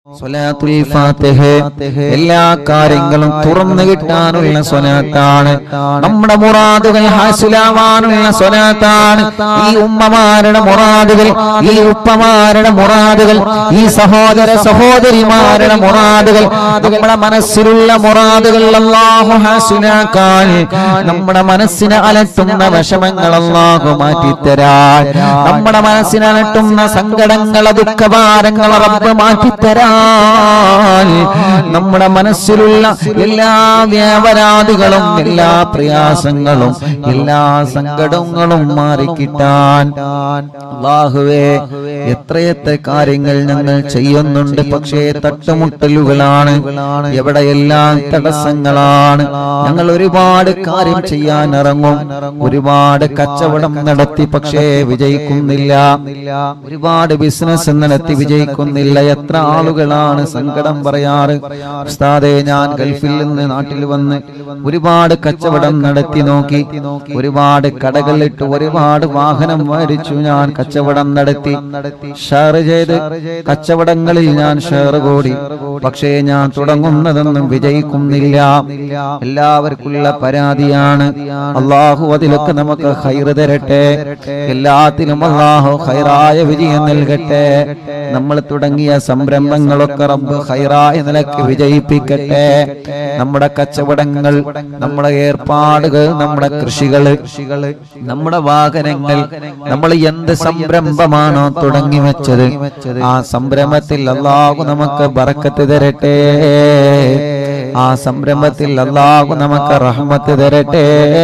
സ്വലാത്തുൽ ഫാത്തിഹ എല്ലാ കാര്യങ്ങളും തുറന്നു കിട്ടാനുള്ള സ്വലാത്താണ്. നമ്മുടെ മുറാദുകൾ ഹാസിലാവാനുള്ള സ്വലാത്താണ്. ഈ ഉമ്മമാരുടെ മുറാദുകൾ, ഈ ഉപ്പമാരുടെ മുറാദുകൾ, ഈ സഹോദര സഹോദരിമാരുടെ മുറാദുകൾ, നമ്മുടെ മനസ്സിലുള്ള മുറാദുകൾ അല്ലാഹു ഹാസിലാക്കാൻ, നമ്മുടെ മനസ്സിനെ അലട്ടുന്ന വിഷമങ്ങൾ അല്ലാഹു മാറ്റിത്തരാൻ, നമ്മുടെ മനസ്സിനെ അലട്ടുന്ന സങ്കടങ്ങൾ ദുഃഖഭാരങ്ങൾ റബ്ബ് മാറ്റിത്തരാൻ, നമ്മുടെ മനസ്സിലുള്ള എല്ലാ വ്യാപരാധികളും എല്ലാ പ്രയാസങ്ങളും എല്ലാ സങ്കടങ്ങളും മാറിക്കിട്ടാൻ അല്ലാഹുവേ എത്രയെത്ര കാര്യങ്ങൾ ഞങ്ങൾ ചെയ്യുന്നുണ്ട്. പക്ഷേ തട്ടുമുട്ടലുകളാണ്, എവിടെയെല്ലാം തടസ്സങ്ങളാണ്. ഞങ്ങൾ ഒരുപാട് കാര്യം ചെയ്യാൻ ഇറങ്ങും, ഒരുപാട് കച്ചവടം നടത്തി പക്ഷേ വിജയിക്കുന്നില്ല, ഒരുപാട് ബിസിനസ് നടത്തി വിജയിക്കുന്നില്ല. എത്ര ആളുകളാണ് സങ്കടം പറയാറ്, ഉസ്താദേ ഞാൻ ഗൾഫിൽ നിന്ന് നാട്ടിൽ വന്ന് ഒരുപാട് കച്ചവടം നടത്തി നോക്കി, ഒരുപാട് കടകളിട്ട് ഒരുപാട് വാഹനം മേടിച്ചു, ഞാൻ കച്ചവടം നടത്തി, ഷെയർ ചെയ്ത് കച്ചവടങ്ങളിൽ ഞാൻ ഷെയർ കൂടി, പക്ഷേ ഞാൻ തുടങ്ങുന്നതൊന്നും വിജയിക്കുന്നില്ല. എല്ലാവർക്കുള്ള പരാതിയാണ്. അല്ലാഹു അതിലൊക്കെ നമുക്ക് ഖൈർ തരട്ടെ, എല്ലാത്തിലും അല്ലാഹു ഖൈറായ വിജയം നൽകട്ടെ. നമ്മൾ തുടങ്ങിയ സംരംഭങ്ങളൊക്കെ റബ്ബ് ഖൈറായ നിലക്ക് വിജയിപ്പിക്കട്ടെ. നമ്മുടെ കച്ചവടങ്ങൾ, നമ്മുടെ ഏർപ്പാടുകൾ, നമ്മുടെ കൃഷികൾ, നമ്മുടെ വാഹനങ്ങൾ, നമ്മൾ എന്ത് സംരംഭമാണോ തുടങ്ങി വെച്ചത് ആ സംരംഭത്തിൽ അല്ലാഹു നമുക്ക് ബറക്കത്ത് തരട്ടെ, ആ സംരംഭത്തിൽ അല്ലാഹു നമുക്ക് റഹ്മത്ത് തരട്ടെ,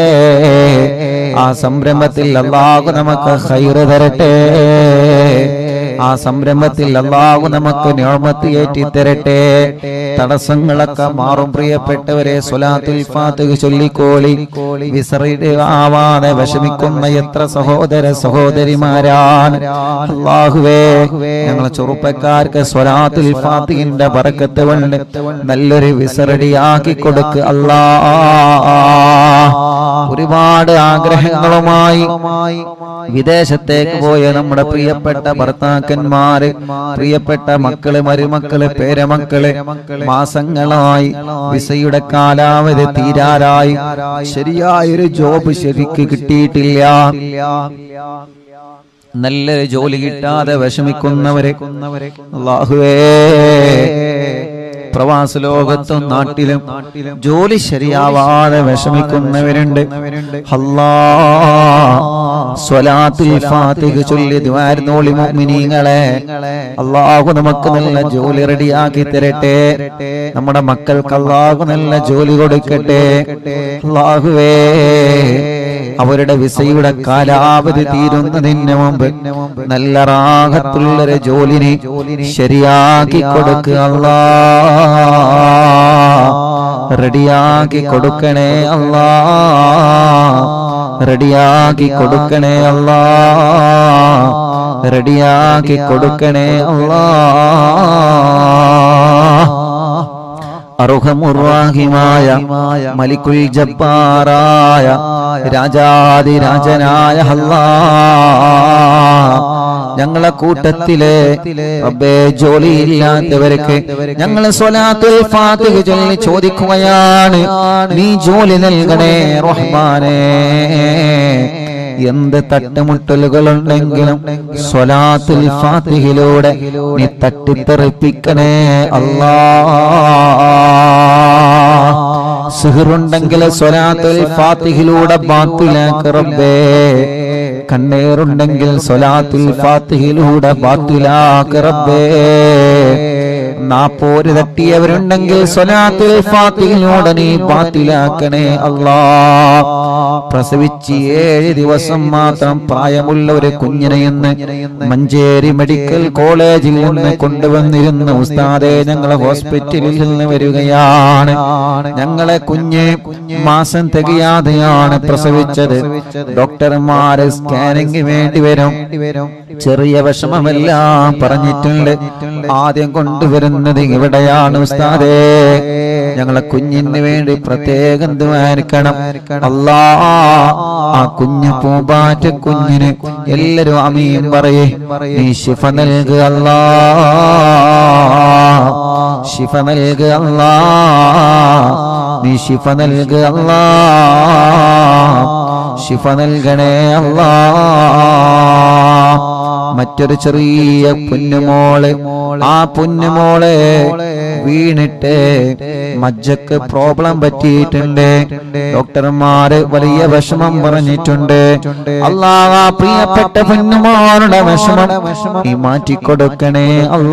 ആ സംരംഭത്തിൽ അല്ലാഹു നമുക്ക് ഖൈർ തരട്ടെ, ആ സംരംഭത്തിൽ അല്ലാഹു നമുക്ക് നിഅമത്ത് ഏറ്റി തരട്ടെ. തടസ്സങ്ങളൊക്കെ മാറും. പ്രിയപ്പെട്ടവരെ, സ്വലാത്തുൽ ഫാത്തിഹ ചൊല്ലിക്കോളി. വിസറിയുടെ ആവാതെ വിഷമിക്കുന്ന എത്ര സഹോദര സഹോദരിമാരാണ്. അല്ലാഹുവേ, ഞങ്ങളെ ചെറുപ്പക്കാർക്ക് സ്വലാത്തുൽ ഫാത്തിഹിന്റെ ബറക്കത്ത് കൊണ്ട് നല്ലൊരു വിസറടിയാക്കി കൊടുക്ക് അല്ലാഹ്. ഒരുപാട് ആഗ്രഹങ്ങളുമായി വിദേശത്തേക്ക് പോയ നമ്മുടെ പ്രിയപ്പെട്ട ഭർത്താക്കന്മാര്, പ്രിയപ്പെട്ട മക്കള്, മരുമക്കള്, പേരമക്കള് മാസങ്ങളായി വിസയുടെ കാലാവധി തീരാറായി, ശരിയായൊരു ജോബ് ശരിക്ക് കിട്ടിയിട്ടില്ല, നല്ലൊരു ജോലി കിട്ടാതെ വിഷമിക്കുന്നവരെ അല്ലാഹുവേ, പ്രവാസ ലോകത്തും നാട്ടിലും ജോലി ശരിയാവാതെ വിഷമിക്കുന്നവരുണ്ട്. അല്ലാഹ് സ്വലാത്തുൽ ഫാത്തിഹ ചൊല്ലി ദുആർന്നോളി മുഅ്മിനീങ്ങളെ. അല്ലാഹു നമുക്ക് നല്ല ജോലി റെഡിയാക്കി തരട്ടെ, നമ്മുടെ മക്കൾക്ക് അല്ലാഹു നല്ല ജോലി കൊടുക്കട്ടെ. അല്ലാഹുവേ, അവരുടെ വിസയുടെ കാലാവധി തീരുന്നതിന് മുമ്പ് നല്ല റാഹത്തുള്ളൊരു ജോലിനെ ശരിയാക്കി കൊടുക്കുക അല്ലാഹ്, റെഡിയാക്കി കൊടുക്കണേ അല്ലാഹ്, റെഡിയാക്കി കൊടുക്കണേ അല്ലാഹ്, റെഡിയാക്കി കൊടുക്കണേ അല്ലാഹ്. അർഹമുർറാഹിമായ മലിക്കുൽ ജബ്ബാറായ രാജാതിരാജനായ അല്ലാഹ്, ഞങ്ങളെ കൂട്ടത്തിലെ റബ്ബേ ജോലിയില്ലാത്തവർക്ക് ഞങ്ങൾ സ്വലാത്തുൽ ഫാത്തിഹ ചൊല്ലി ചോദിക്കുകയാണ്, നീ ജോലി നൽകണേ റഹ്മാനേ. എന്ത് തട്ടുമുട്ടലുകളുണ്ടെങ്കിലും സ്വലാത്തുൽ ഫാത്തിഹിലൂടെ നീ തട്ടിത്തെറിപ്പിക്കണേ അല്ലാഹ്. സിഹറുണ്ടെങ്കിൽ സ്വലാത്തുൽ ഫാത്തിഹിലൂടെ ബാത്തിലാക്ക് റബ്ബേ, കണ്ണേറുണ്ടെങ്കിൽ സ്വലാത്തുൽ ഫാത്തിഹിലൂടെ ബാത്തിലാക്ക് റബ്ബേ, നാപ്പോര് തട്ടിയവരുണ്ടെങ്കിൽ സ്വലാത്തുൽ ഫാത്തിഹിലൂടെ നീ ബാത്തിലാക്കണേ അല്ലാഹ്. പ്രസവിച്ച് 7 ദിവസം മാത്രം പ്രായമുള്ള ഒരു കുഞ്ഞിനെ ഇന്ന് മഞ്ചേരി മെഡിക്കൽ കോളേജിൽ നിന്ന് കൊണ്ടുവന്നിരുന്ന ഉസ്താദെ, ഞങ്ങളെ ഹോസ്പിറ്റലിൽ നിന്ന് വരികയാണ്. ഞങ്ങളെ കുഞ്ഞ് മാസം തികയാതെയാണ് പ്രസവിച്ചത്. ഡോക്ടർമാര് സ്കാനിങ് വേണ്ടി വരും, ചെറിയ വിഷമമെല്ലാം പറഞ്ഞിട്ടുണ്ട്. ആദ്യം കൊണ്ടുവരുന്നത് ഇവിടെയാണ് ഉസ്താദേ, ഞങ്ങളെ കുഞ്ഞിന് വേണ്ടി പ്രത്യേകം ദുആർക്കണം അല്ലാഹ്. ആ കുഞ്ഞു പൂമ്പാറ്റ കുഞ്ഞിന് എല്ലാരും ആമീൻ പറയേ, നീ ശിഫ നൽകുക അല്ലാഹ്. ശിഫ നൽകുക അല്ലാഹ്, നീ ശിഫ നൽകുക അല്ലാഹ്, ശിഫ നൽകണേ അല്ലാഹ്. മറ്റൊരു ചെറിയ പൊന്നുമോള്, ആ പൊന്നുമോളെ വീണിട്ട് മജ്ജക്ക് പ്രോബ്ലം പറ്റിയിട്ടുണ്ട്. ഡോക്ടർമാര് വലിയ വിഷമം പറഞ്ഞിട്ടുണ്ട്. അല്ലാഹ് ആ പ്രിയപ്പെട്ട പൊന്നുമോളുടെ വിഷമം നീ മാറ്റിക്കൊടുക്കണേ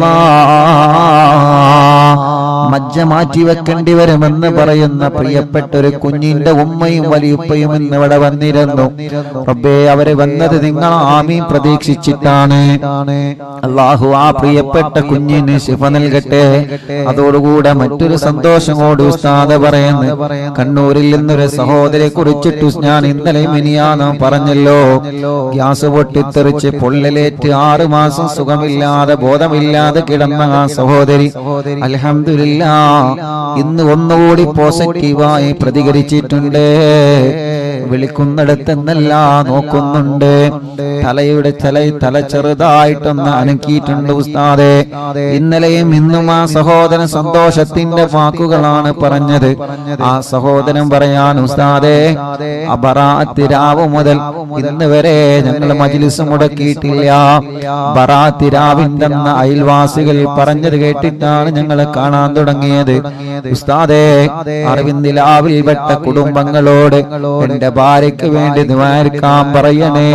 അല്ലാഹ്. മജ്ജ മാറ്റി വെക്കേണ്ടി വരുമെന്ന് പറയുന്ന പ്രിയപ്പെട്ട ഒരു കുഞ്ഞിന്റെ ഉമ്മയും വലിയുപ്പയും ഇന്ന് ഇവിടെ വന്നിരുന്നു. റബ്ബേ, അവര് വന്നത് നിങ്ങൾ ആമീൻ പ്രതീക്ഷിച്ചിട്ടാണ്. അല്ലാഹു ആ പ്രിയപ്പെട്ട കുഞ്ഞിന് ശിഫ നൽകട്ടെ. അതോടുകൂടെ മറ്റൊരു സന്തോഷം കൂടി ഉസ്താദ് പറയുന്നു. കണ്ണൂരിൽ നിന്നൊരു സഹോദരിയെ കുറിച്ചിട്ട് ഞാൻ ഇന്നലെ മിനിയാന്ന് പറഞ്ഞല്ലോ, ഗ്യാസ് പൊട്ടിത്തെറിച്ച് പൊള്ളലേറ്റ് 6 മാസം സുഖമില്ലാതെ ബോധമില്ലാതെ കിടന്ന ആ സഹോദരി അൽഹംദുലില്ലാഹ് ഇന്ന് ഒന്നുകൂടി പോസിറ്റീവായി പ്രതികരിച്ചിട്ടുണ്ട്. വിളിക്കുന്നിടത്തെന്നല്ല നോക്കുന്നുണ്ട്. തല ചെറുതായിട്ടൊന്ന് അനക്കിയിട്ടുണ്ട് ഉസ്താദേ. ഇന്നലെയും ഇന്നും ആ സഹോദരൻ സന്തോഷത്തിന്റെ വാക്കുകളാണ് പറഞ്ഞത്. ആ സഹോദരൻ പറയാൻ ഉസ്താദേ, ബറാഅത്ത് രാവ് മുതൽ ഇന്ന് വരെ ഞങ്ങൾ മജ്ലിസ് മുടക്കിയിട്ടില്ല. ബറാഅത്ത് രാവിന്റെ അയൽവാസികൾ പറഞ്ഞത് കേട്ടിട്ടാണ് ഞങ്ങൾ കാണാൻ തുടങ്ങിയത്. ഉസ്താദേ, അറിവിന്ദിലാവിൽ പെട്ട കുടുംബങ്ങളോട് എന്റെ ഭാര്യയ്ക്ക് വേണ്ടി ദുആക്കാൻ പറയണേ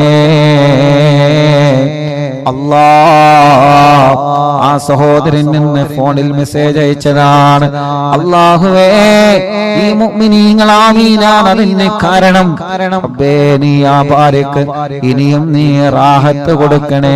അല്ലാഹ്. ആ സഹോദരൻ നിന്ന് ഫോണിൽ മെസ്സേജ് അയച്ചതാണ്. അല്ലാഹുവേ, ഈ മുഅ്മിനീങ്ങൾ ആമീനാണ് അതിന് കാരണം. റബ്ബേ, നീ ആ ഭാര്യക്ക് ഇനിയും നീ റാഹത്ത് കൊടുക്കണേ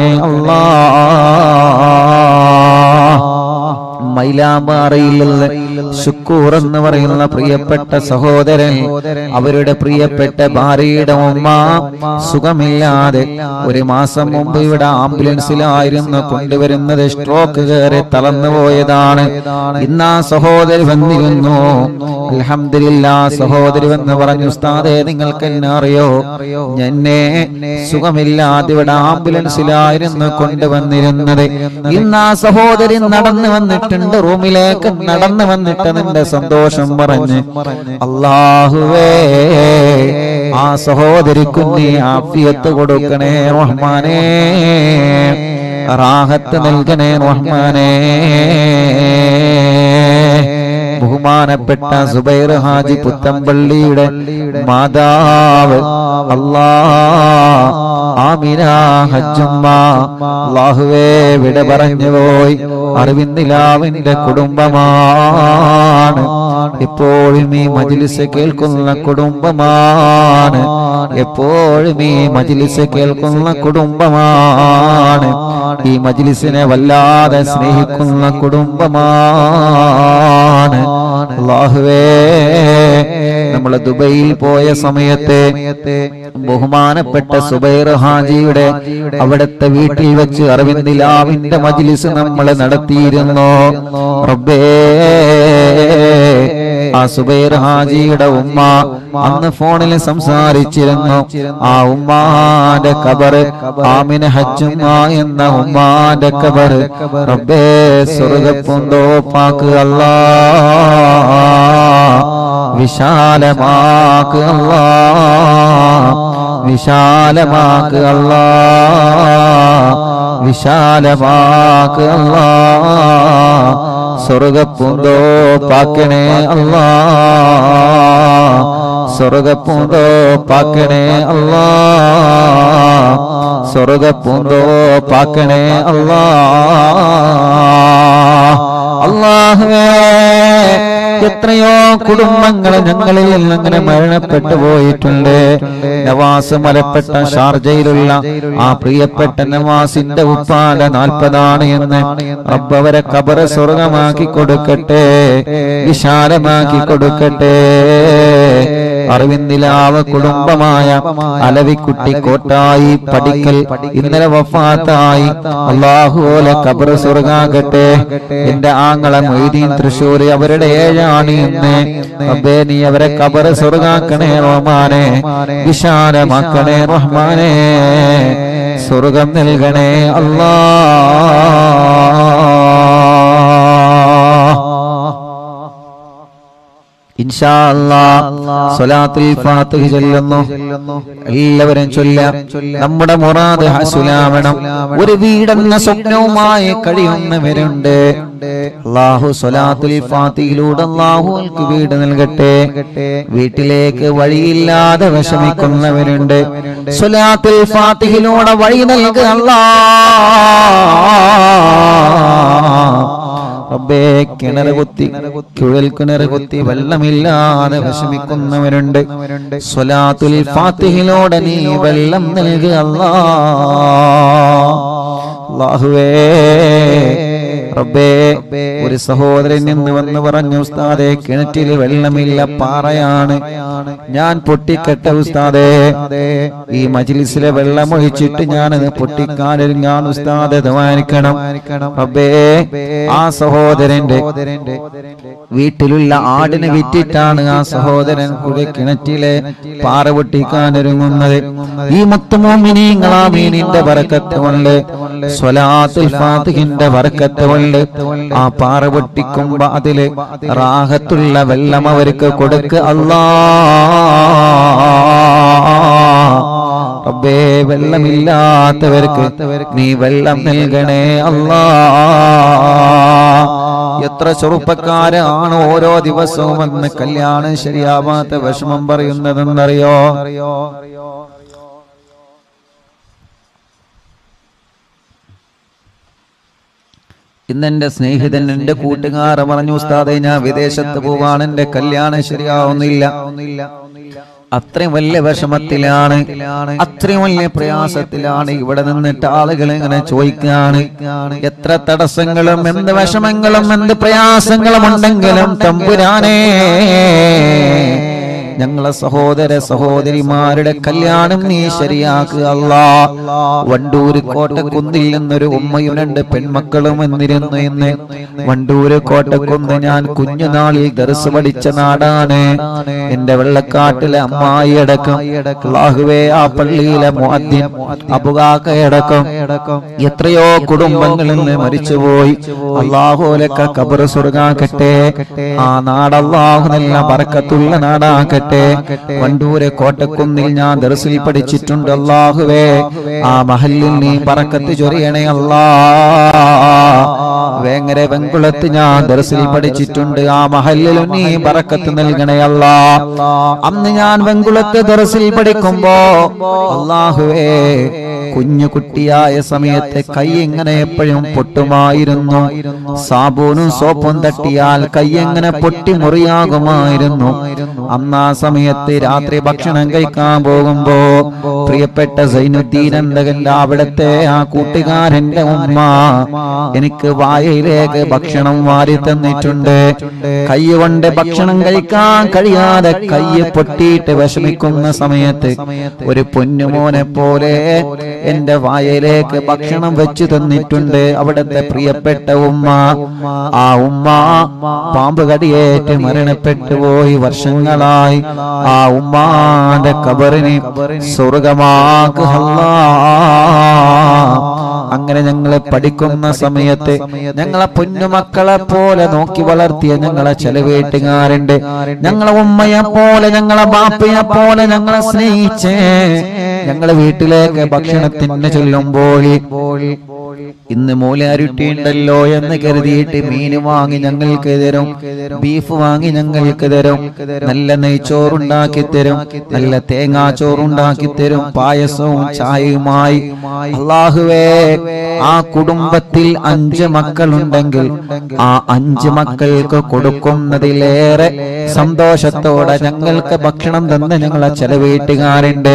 അല്ലാഹ്. മൈലാമ്പാറയിലുള്ള ശുക്കൂർ എന്ന് പറയുന്ന പ്രിയപ്പെട്ട സഹോദരൻ, അവരുടെ പ്രിയപ്പെട്ട ഭാര്യയുടെ ഉമ്മ സുഖമില്ലാതെ 1 മാസം മുമ്പ് ഇവിടെ ആംബുലൻസിലായിരുന്നു കൊണ്ടുവരുന്നത്. സ്ട്രോക്ക് കയറി തളർന്നു പോയതാണ്. ഇന്ന് ആ സഹോദരി വന്നിരുന്നു. അൽഹംദുലില്ലാഹ്, സഹോദരി വന്ന് പറഞ്ഞു, ഉസ്താദേ, നിങ്ങൾക്ക് എന്നെ അറിയോ? എന്നെ സുഖമില്ലാതെ ഇവിടെ ആംബുലൻസിലായിരുന്നു കൊണ്ടുവന്നിരുന്നത്. ഇന്ന് ആ സഹോദരി നടന്നു വന്നിട്ടുണ്ട്, റൂമിലേക്ക് നടന്നു വന്നിട്ട് നിന്റെ സന്തോഷം പറഞ്ഞ്, അല്ലാഹുവേ, ആ സഹോദരിക്ക് നീ ആഫിയത്ത് കൊടുക്കണേ റഹ്മാനേ, റാഹത്ത് നൽകണേ റഹ്മാനേ. ബഹുമാനപ്പെട്ട സുബൈർ ഹാജി പുത്തമ്പള്ളിയുടെ മാതാവ് അല്ലാഹ് ആമിന ഹജ്ജുമ്മ അല്ലാഹുവേ വിട പറഞ്ഞു പോയി. അറിവിന്ദിലാവിന്റെ കുടുംബമാണ്. എപ്പോഴും ഈ മജ്ലിസ് കേൾക്കുന്ന കുടുംബമാണ്. എപ്പോഴും ഈ മജ്ലിസ് കേൾക്കുന്ന കുടുംബമാണ്. ഈ മജ്ലിസിനെ വല്ലാതെ സ്നേഹിക്കുന്ന കുടുംബമാണ്. അല്ലാഹുവേ, നമ്മൾ ദുബൈയിൽ പോയ സമയത്ത് ബഹുമാനപ്പെട്ട സുബൈർ ഹാജിയുടെ അവിടുത്തെ വീട്ടിൽ വെച്ച് അറിവിന്ദിലാവിന്റെ മജ്ലിസ് നമ്മൾ നടത്തിയിരുന്നു. റബ്ബേ, ആ സുബൈർ ഹാജിയുടെ ഉമ്മ അന്ന് ഫോണിൽ സംസാരിച്ചിരുന്നു. ആ ഉമ്മാന്റെ ഖബർ, ആമിന ഹജ്ജുമ്മ എന്ന ഉമ്മാന്റെ ഖബർ റബ്ബേ സ്വർഗ്ഗപ്പൂന്തോപ്പാക്ക് അല്ലാഹ്, വിശാലമാക്ക് അല്ലാഹ്, വിശാലമാക്ക് അല്ലാഹ്, വിശാലമാക്ക് അല്ലാഹ്, സ്വർഗ്ഗപ്പൂന്തോപ്പാക്കണേ അല്ലാഹ്, സ്വർഗ്ഗപ്പൂന്തോപ്പാക്കണേ അല്ലാഹ്, സ്വർഗ്ഗപ്പൂന്തോപ്പാക്കണേ അല്ലാഹ്. അല്ലാഹുവേ, എത്രയോ കുടുംബങ്ങൾ ഞങ്ങളിൽ നിന്ന് അങ്ങനെ മരണപ്പെട്ടു പോയിട്ടുണ്ട്. നവാസ് മലപ്പെട്ട ഷാർജയിലുള്ള ആ പ്രിയപ്പെട്ട നവാസിന്റെ ഉപ്പാടെ 40 എന്ന് റബ്ബ് അവരെ ഖബർ സ്വർഗമാക്കി കൊടുക്കട്ടെ, വിശാലമാക്കി കൊടുക്കട്ടെ. അറിവിന്ദിലാവ് കുടുംബമായ അലവിക്കുട്ടി കോട്ടായി പടിക്കൽ ഇന്നലെ വഫാത്തായി. അല്ലാഹുവേ, ഖബർ സ്വർഗാകട്ടെ. എന്റെ ആങ്ങള മൊയ്തീൻ തൃശ്ശൂർ അവരുടെ 7 ഇന്ന്. റബ്ബേ, നീ അവരെ ഖബർ സ്വർഗാക്കണേ റഹ്മാനേ, വിശാലമാക്കണേ റഹ്മാനേ, സ്വർഗം നൽകണേ അല്ലാഹ്. ഇൻഷാ അല്ലാഹ് സ്വലാത്തുൽ ഫാത്തിഹ ചൊല്ലുന്നു. എല്ലാവരും ചൊല്ലാം. നമ്മുടെ മുറാദ് ഹസുലാവണം. ഒരു വീടെന്ന സ്വപ്നവുമായി കഴിയുന്നവരുണ്ട്. അല്ലാഹു സ്വലാത്തുൽ ഫാത്തിഹയിലൂടെ അല്ലാഹുവിற்கு വീട് നൽകട്ടെ. വീട്ടിലേക്ക് വഴിയില്ലാതെ വിഷമിക്കുന്നവരുണ്ട്. സ്വലാത്തുൽ ഫാത്തിഹയിലൂടെ വഴി നൽകുക റബ്ബേ. കിണർ കുത്തി കുഴൽ കിണർ കുത്തി വെള്ളമില്ലാതെ വിഷമിക്കുന്നവരുണ്ട്. സ്വലാത്തുൽ ഫാത്തിഹയിലൂടെ നീ വെള്ളം നൽകുക അല്ലാഹുവേ. റബ്ബേ, ഒരു സഹോദരൻ നിന്ന് വന്ന് പറഞ്ഞു, ഉസ്താദേ കിണറ്റിൽ വെള്ളമില്ല, പാറയാണ്, ഞാൻ പൊട്ടിക്കട്ടെ ഉസ്താദേ. ഈ മജ്ലിസിലെ വെള്ളം ഒഴിച്ചിട്ട് ഞാനത് പൊട്ടിക്കാനൊരുങ്ങാൻ ഉസ്താദേ ദ്വാരിക്കണം. റബ്ബേ, ആ സഹോദരന്റെ വീട്ടിലുള്ള ആടിനെ വിറ്റിട്ടാണ് ആ സഹോദരൻ കിണറ്റിലെ പാറ പൊട്ടിക്കാനൊരുങ്ങുന്നത്. ഈ മുത്തുമോമിനീങ്ങളാമീനിന്റെ ബറക്കത്ത് കൊണ്ട്, സ്വലാത്തുൽ ഫാത്തിഹിന്റെ ബറക്കത്ത് കൊണ്ട് ആ പാറ പൊട്ടിക്കുമ്പോ അതില് റാഹത്തുള്ള വെള്ളം അവർക്ക് കൊടുക്ക റബ്ബേ. വെള്ളമില്ലാത്തവർക്ക് നീ വെള്ളം നൽകണേ അല്ലാ. എത്ര ചെറുപ്പക്കാരാണ് ഓരോ ദിവസവും വന്ന് കല്യാണം ശരിയാവാത്ത വിഷമം പറയുന്നതെന്നറിയോ? ഇന്നെന്റെ സ്നേഹിതൻ, എന്റെ കൂട്ടുകാരൻ പറഞ്ഞു, ഉസ്താദേ ഞാൻ വിദേശത്ത് പോവാണ്, എന്റെ കല്യാണം ശരിയാവുന്നില്ല. അത്രയും വലിയ വിഷമത്തിലാണ്, അത്രയും വലിയ പ്രയാസത്തിലാണ്. ഇവിടെ നിന്നിട്ട് ആളുകൾ ഇങ്ങനെ ചോദിക്കാണ്, എത്ര തടസ്സങ്ങളും എന്ത് വിഷമങ്ങളും എന്ത് പ്രയാസങ്ങളും ഉണ്ടെങ്കിലും തമ്പുരാനേ, ഞങ്ങളെ സഹോദര സഹോദരിമാരുടെ കല്യാണം നീ ശരിയാക്കുക അല്ലാ. വണ്ടൂര് കോട്ടക്കുന്നിൽ നിന്നൊരു ഉമ്മയും 2 പെൺമക്കളും വന്നിരുന്നു. ഇന്ന് വണ്ടൂര് കോട്ടക്കുന്ന് ഞാൻ കുഞ്ഞുനാളിൽ ദർസ് പഠിച്ച നാടാണ്. എന്റെ വെള്ളക്കാട്ടിലെ അമ്മായി അടക്കം, അല്ലാഹുവേ, ആ പള്ളിയിലെ മുഅദ്ദിൻ അബുകാക്കയടക്കം എത്രയോ കുടുംബങ്ങളിൽ നിന്ന് മരിച്ചുപോയി. അല്ലാഹുലക്ക ഖബർ സ്വർഗ്ഗാക്കട്ടെ. ആ നാട് അല്ലാഹു നല്ല ബറക്കത്തുള്ള നാടാക്കട്ടെ. വണ്ടൂരെ കോട്ടക്കുന്നിൽ ഞാൻ ദർസിൽ പഠിച്ചിട്ടുണ്ട്. അല്ലാഹുവേ, ആ മഹല്ലിൽ നീ ബറക്കത്ത് ചൊരിയണേ അല്ലാ. വേങ്ങര വെങ്കുളത്ത് ഞാൻ ദർസിൽ പഠിച്ചിട്ടുണ്ട്. ആ മഹല്ലിലും നീ ബറക്കത്ത് നൽകണേ അല്ലാ. അന്ന് ഞാൻ വെങ്കുളത്ത് ദർസിൽ പഠിക്കുമ്പോ അല്ലാഹുവേ, കുഞ്ഞു കുട്ടിയായ സമയത്ത് കൈ എങ്ങനെ എപ്പോഴും പൊട്ടുമായിരുന്നു. സാബൂനും സോപ്പും തട്ടിയാൽ കൈ എങ്ങനെ പൊട്ടി മുറിയാകുമായിരുന്നു. അന്ന് ആ സമയത്ത് രാത്രി ഭക്ഷണം കഴിക്കാൻ പോകുമ്പോ പ്രിയപ്പെട്ട സൈനുദ്ദീൻ എന്തകന്റെ അവിടത്തെ ആ കൂട്ടുകാരന്റെ ഉമ്മ എനിക്ക് വായയിലേക്ക് ഭക്ഷണം വാരി തന്നിട്ടുണ്ട്. കൈ കൊണ്ട് ഭക്ഷണം കഴിക്കാൻ കഴിയാതെ കൈ പൊട്ടിയിട്ട് വിഷമിക്കുന്ന സമയത്ത് ഒരു പൊന്നുമോനെ പോലെ എന്റെ വായയിലേക്ക് ഭക്ഷണം വെച്ചു തന്നിട്ടുണ്ട് അവിടത്തെ പ്രിയപ്പെട്ട ഉമ്മ. ആ ഉമ്മ പാമ്പ് കടിയേറ്റ് മരണപ്പെട്ടു പോയി വർഷങ്ങളായി. ആ ഉമ്മാന്റെ ഖബറിനെ സ്വർഗ്ഗമാക്കുക അല്ലാഹ്. അങ്ങനെ ഞങ്ങളെ പഠിക്കുന്ന സമയത്ത് ഞങ്ങളെ പൊന്നുമക്കളെ പോലെ നോക്കി വളർത്തിയ ഞങ്ങളെ ചില വീട്ടുകാരുണ്ട്. ഞങ്ങളെ ഉമ്മയെ പോലെ ഞങ്ങളെ ബാപ്പയെ പോലെ ഞങ്ങളെ സ്നേഹിച്ചേ ഞങ്ങളെ വീട്ടിലേക്ക് ഭക്ഷണത്തിന് ചെല്ലുമ്പോൾ ഇന്ന് മൂലാരുട്ടി ഉണ്ടല്ലോ എന്ന് കരുതിയിട്ട് മീൻ വാങ്ങി ഞങ്ങൾക്ക് തരും, ബീഫ് വാങ്ങി ഞങ്ങൾക്ക് തരും, നല്ല നെയ്ച്ചോറുണ്ടാക്കി തരും, നല്ല തേങ്ങാച്ചോറുണ്ടാക്കി തരും, പായസവും ചായയുമായി. അല്ലാഹുവേ, ആ കുടുംബത്തിൽ 5 മക്കളുണ്ടെങ്കിൽ ആ 5 മക്കൾക്ക് കൊടുക്കുന്നതിലേറെ സന്തോഷത്തോടെ ഞങ്ങൾക്ക് ഭക്ഷണം തന്ന് ഞങ്ങളെ ചില വീട്ടുകാരുണ്ട്.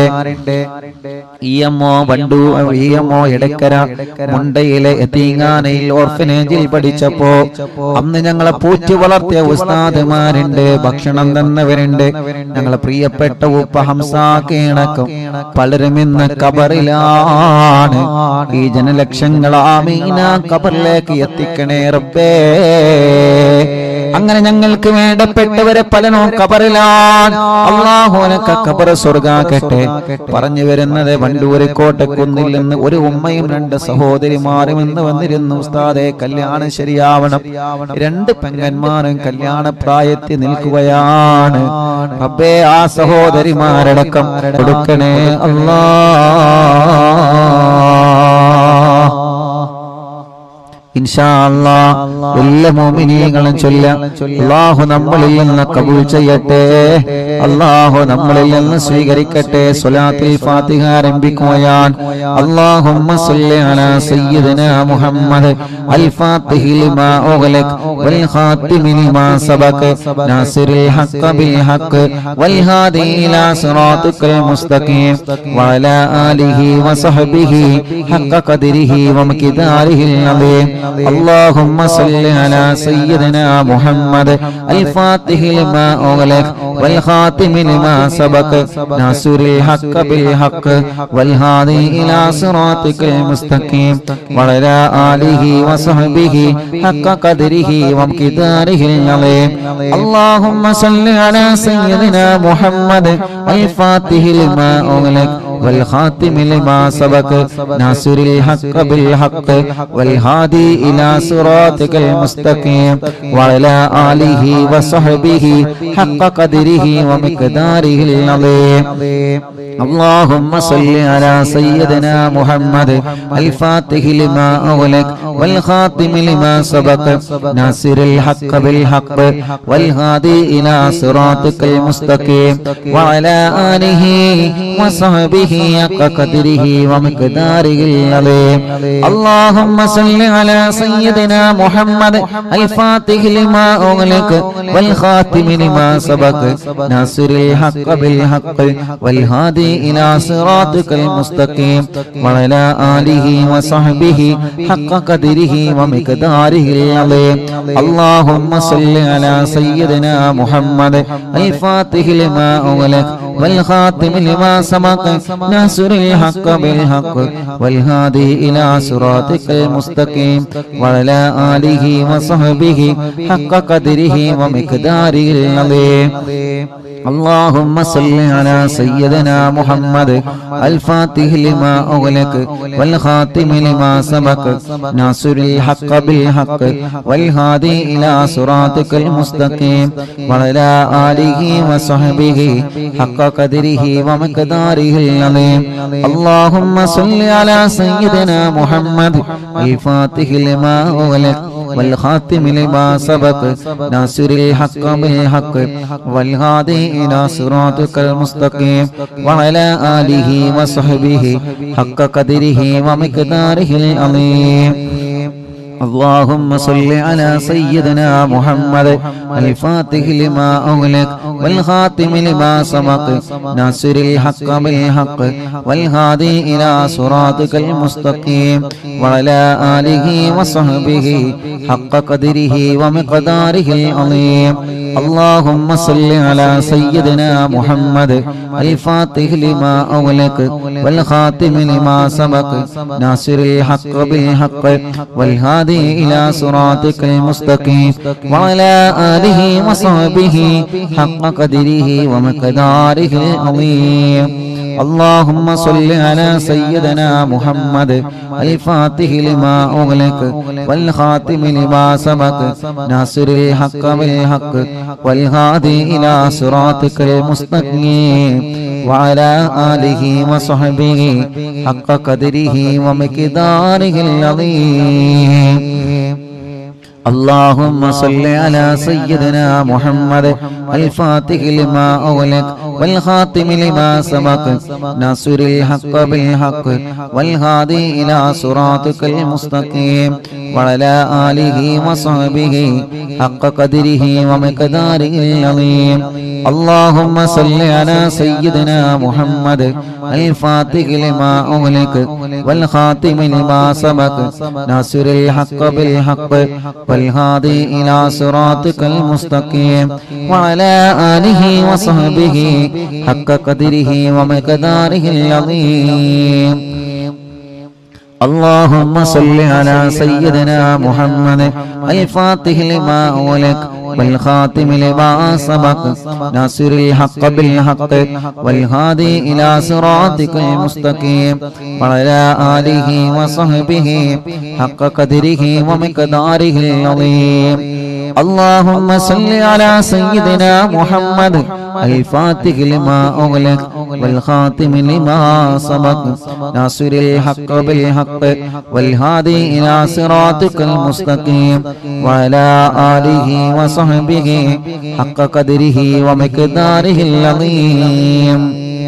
ഇഎംഒ വണ്ടു, ഇഎംഒ എടക്കര മുണ്ടയിലെ യതീങ്ങാനയിൽ ഓർഫനേജിൽ പഠിച്ചപ്പോ അന്ന് ഞങ്ങളെ പൂറ്റി വളർത്തിയ ഉസ്താദുമാരുണ്ട്, ഭക്ഷണം തന്നവരുണ്ട്. ഞങ്ങളെ പ്രിയപ്പെട്ട ഉപ്പ ഹംസാക്കണക്കും പലരും ഇന്ന് ഖബറിലാണ്. ഈ ജനലക്ഷങ്ങൾ ആമീന ഖബറിലേക്ക് എത്തിക്കണേ റബ്ബേ. അങ്ങനെ ഞങ്ങൾക്ക് വേണ്ടപ്പെട്ടവരെ പലനോ ഖബറിലാണ്. അല്ലാഹു അനക ഖബർ സ്വർഗ്ഗാക്കട്ടെ. പറഞ്ഞു വരുന്നത് വണ്ടൂര് കോട്ടക്കുന്നിൽ നിന്ന് ഒരു ഉമ്മയും രണ്ട് സഹോദരിമാരും ഇന്ന് വന്നിരുന്നു. ഉസ്താദെ കല്യാണം ശരിയാവണം. രണ്ട് പെങ്ങന്മാരും കല്യാണ പ്രായത്തിൽ നിൽക്കുകയാണ്. റബ്ബേ ആ സഹോദരിമാരടക്കം കൊടുക്കണേ ഇൻഷാ അല്ലാഹ്. എല്ലാ മുഅ്മിനീങ്ങളും ചൊല്ലാം. അല്ലാഹു നമ്മളിൽ നിന്ന് കബൂൽ ചെയ്യട്ടെ. അല്ലാഹു നമ്മളിൽ നിന്ന് സ്വീകരിക്കട്ടെ. സ്വലാത്തുൽ ഫാത്തിഹ ആരംഭിക്കുകയാണ്. അല്ലാഹുമ്മ സ്വല്ലി അലാ സയ്യിദിനാ മുഹമ്മദ് അൽ ഫാത്തിഹി ലിമാ ഉഗ്ലഖ വൽ ഖാതിമി ലിമാ സബഖ നാസിറിൽ ഹഖ് ബിൽ ഹഖ് വൽ ഹാദി ഇലാ സിറാത്തിക്കൽ മുസ്തഖീം വഅലാ ആലിഹി വസഹ്ബിഹി ഹഖ് ഖദ്രിഹി വമിഖ്ദാരിഹിൽ അദീം. اللهم صل على سيدنا محمد الفاتح لما أغلق والخاتم لما سبق ناصر الحق بالحق والهادي إلى صراطك المستقيم وعلى آله وصحبه حق قدره ومقداره العظيم. اللهم صل على سيدنا محمد الفاتح لما أغلق والخاتم لما سبق ناصر الحق بالحق والهادي إلى صراطك المستقيم وعلى آله وصحبه حق قدره ومقداره العظيم. اللهم صل على سيدنا محمد الفاتح لما أغلق والخاتم لما سبق ناصر الحق بالحق والهادي إلى صراطك المستقيم وعلى آله وصحبه حق قدره ومقداره العظيم. اللهم صل على سيدنا محمد الفاتح لما أغلق والخاتم لما سبق ناصر الحق بالحق والهادي إلى صراطك المستقيم وعلى آله وصحبه حق قدره ومقداره العظيم. اللهم صل على سيدنا محمد الفاتح لما أغلق والخاتم لما سبق ناصر الحق بالحق والهادي إلى صراطك المستقيم وعلى آله وصحبه حق قدره ومقداره العظيم. اللهم صل على سيدنا محمد الفاتح لما أغلق والخاتم لما سبق ناصر الحق بالحق والهادي إلى صراطك المستقيم وعلى آله وصحبه حق قدره ومقداره العظيم. اللهم صل على سيدنا محمد الفاتح لما أغلق والخاتم لما سبق ناصر الحق بالحق والهادي إلى صراطك المستقيم وعلى آله وصحبه حق قدره ومقداره العظيم. اللهم صل على سيدنا محمد الفاتح لما أغلق والخاتم لما سبق ناصر الحق بالحق والهادي إلى صراطك المستقيم وعلى آله وصحبه حق قدره ومقداره العظيم. اللهم صل على سيدنا محمد الفاتح لما أغلق والخاتم لما سبق ناصر الحق بالحق والهادي إلى صراطك المستقيم وعلى آله وصحبه حق قدره ومقداره العظيم. اللهم صل على سيدنا محمد الفاتح لما أغلق والخاتم لما سبق ناصر الحق بالحق والهادي إلى صراطك المستقيم وعلى آله وصحبه حق قدره ومقداره العظيم. اللهم صل على سيدنا محمد الفاتح لما أغلق والخاتم لما سبق ناصر الحق بالحق والهادي إلى صراطك المستقيم وعلى آله وصحبه حق قدره ومقداره العظيم. اللهم صل على سيدنا محمد الفاتح لما أغلق والخاتم لما سبق ناصر الحق بالحق والهادي إلى صراطك المستقيم وعلى آله وصحبه حق قدره ومقداره العظيم. اللهم صل على سيدنا محمد الفاتح لما أغلق والخاتم لما سبق ناصر الحق بالحق والهادي إلى صراطك المستقيم وعلى آله وصحبه حق قدره ومقداره العظيم. اللهم صل على سيدنا محمد الفاتح لما أغلق والخاتم لما سبق ناصر الحق بالحق والهادي إلى صراطك المستقيم وعلى آله وصحبه حق قدره ومقداره العظيم.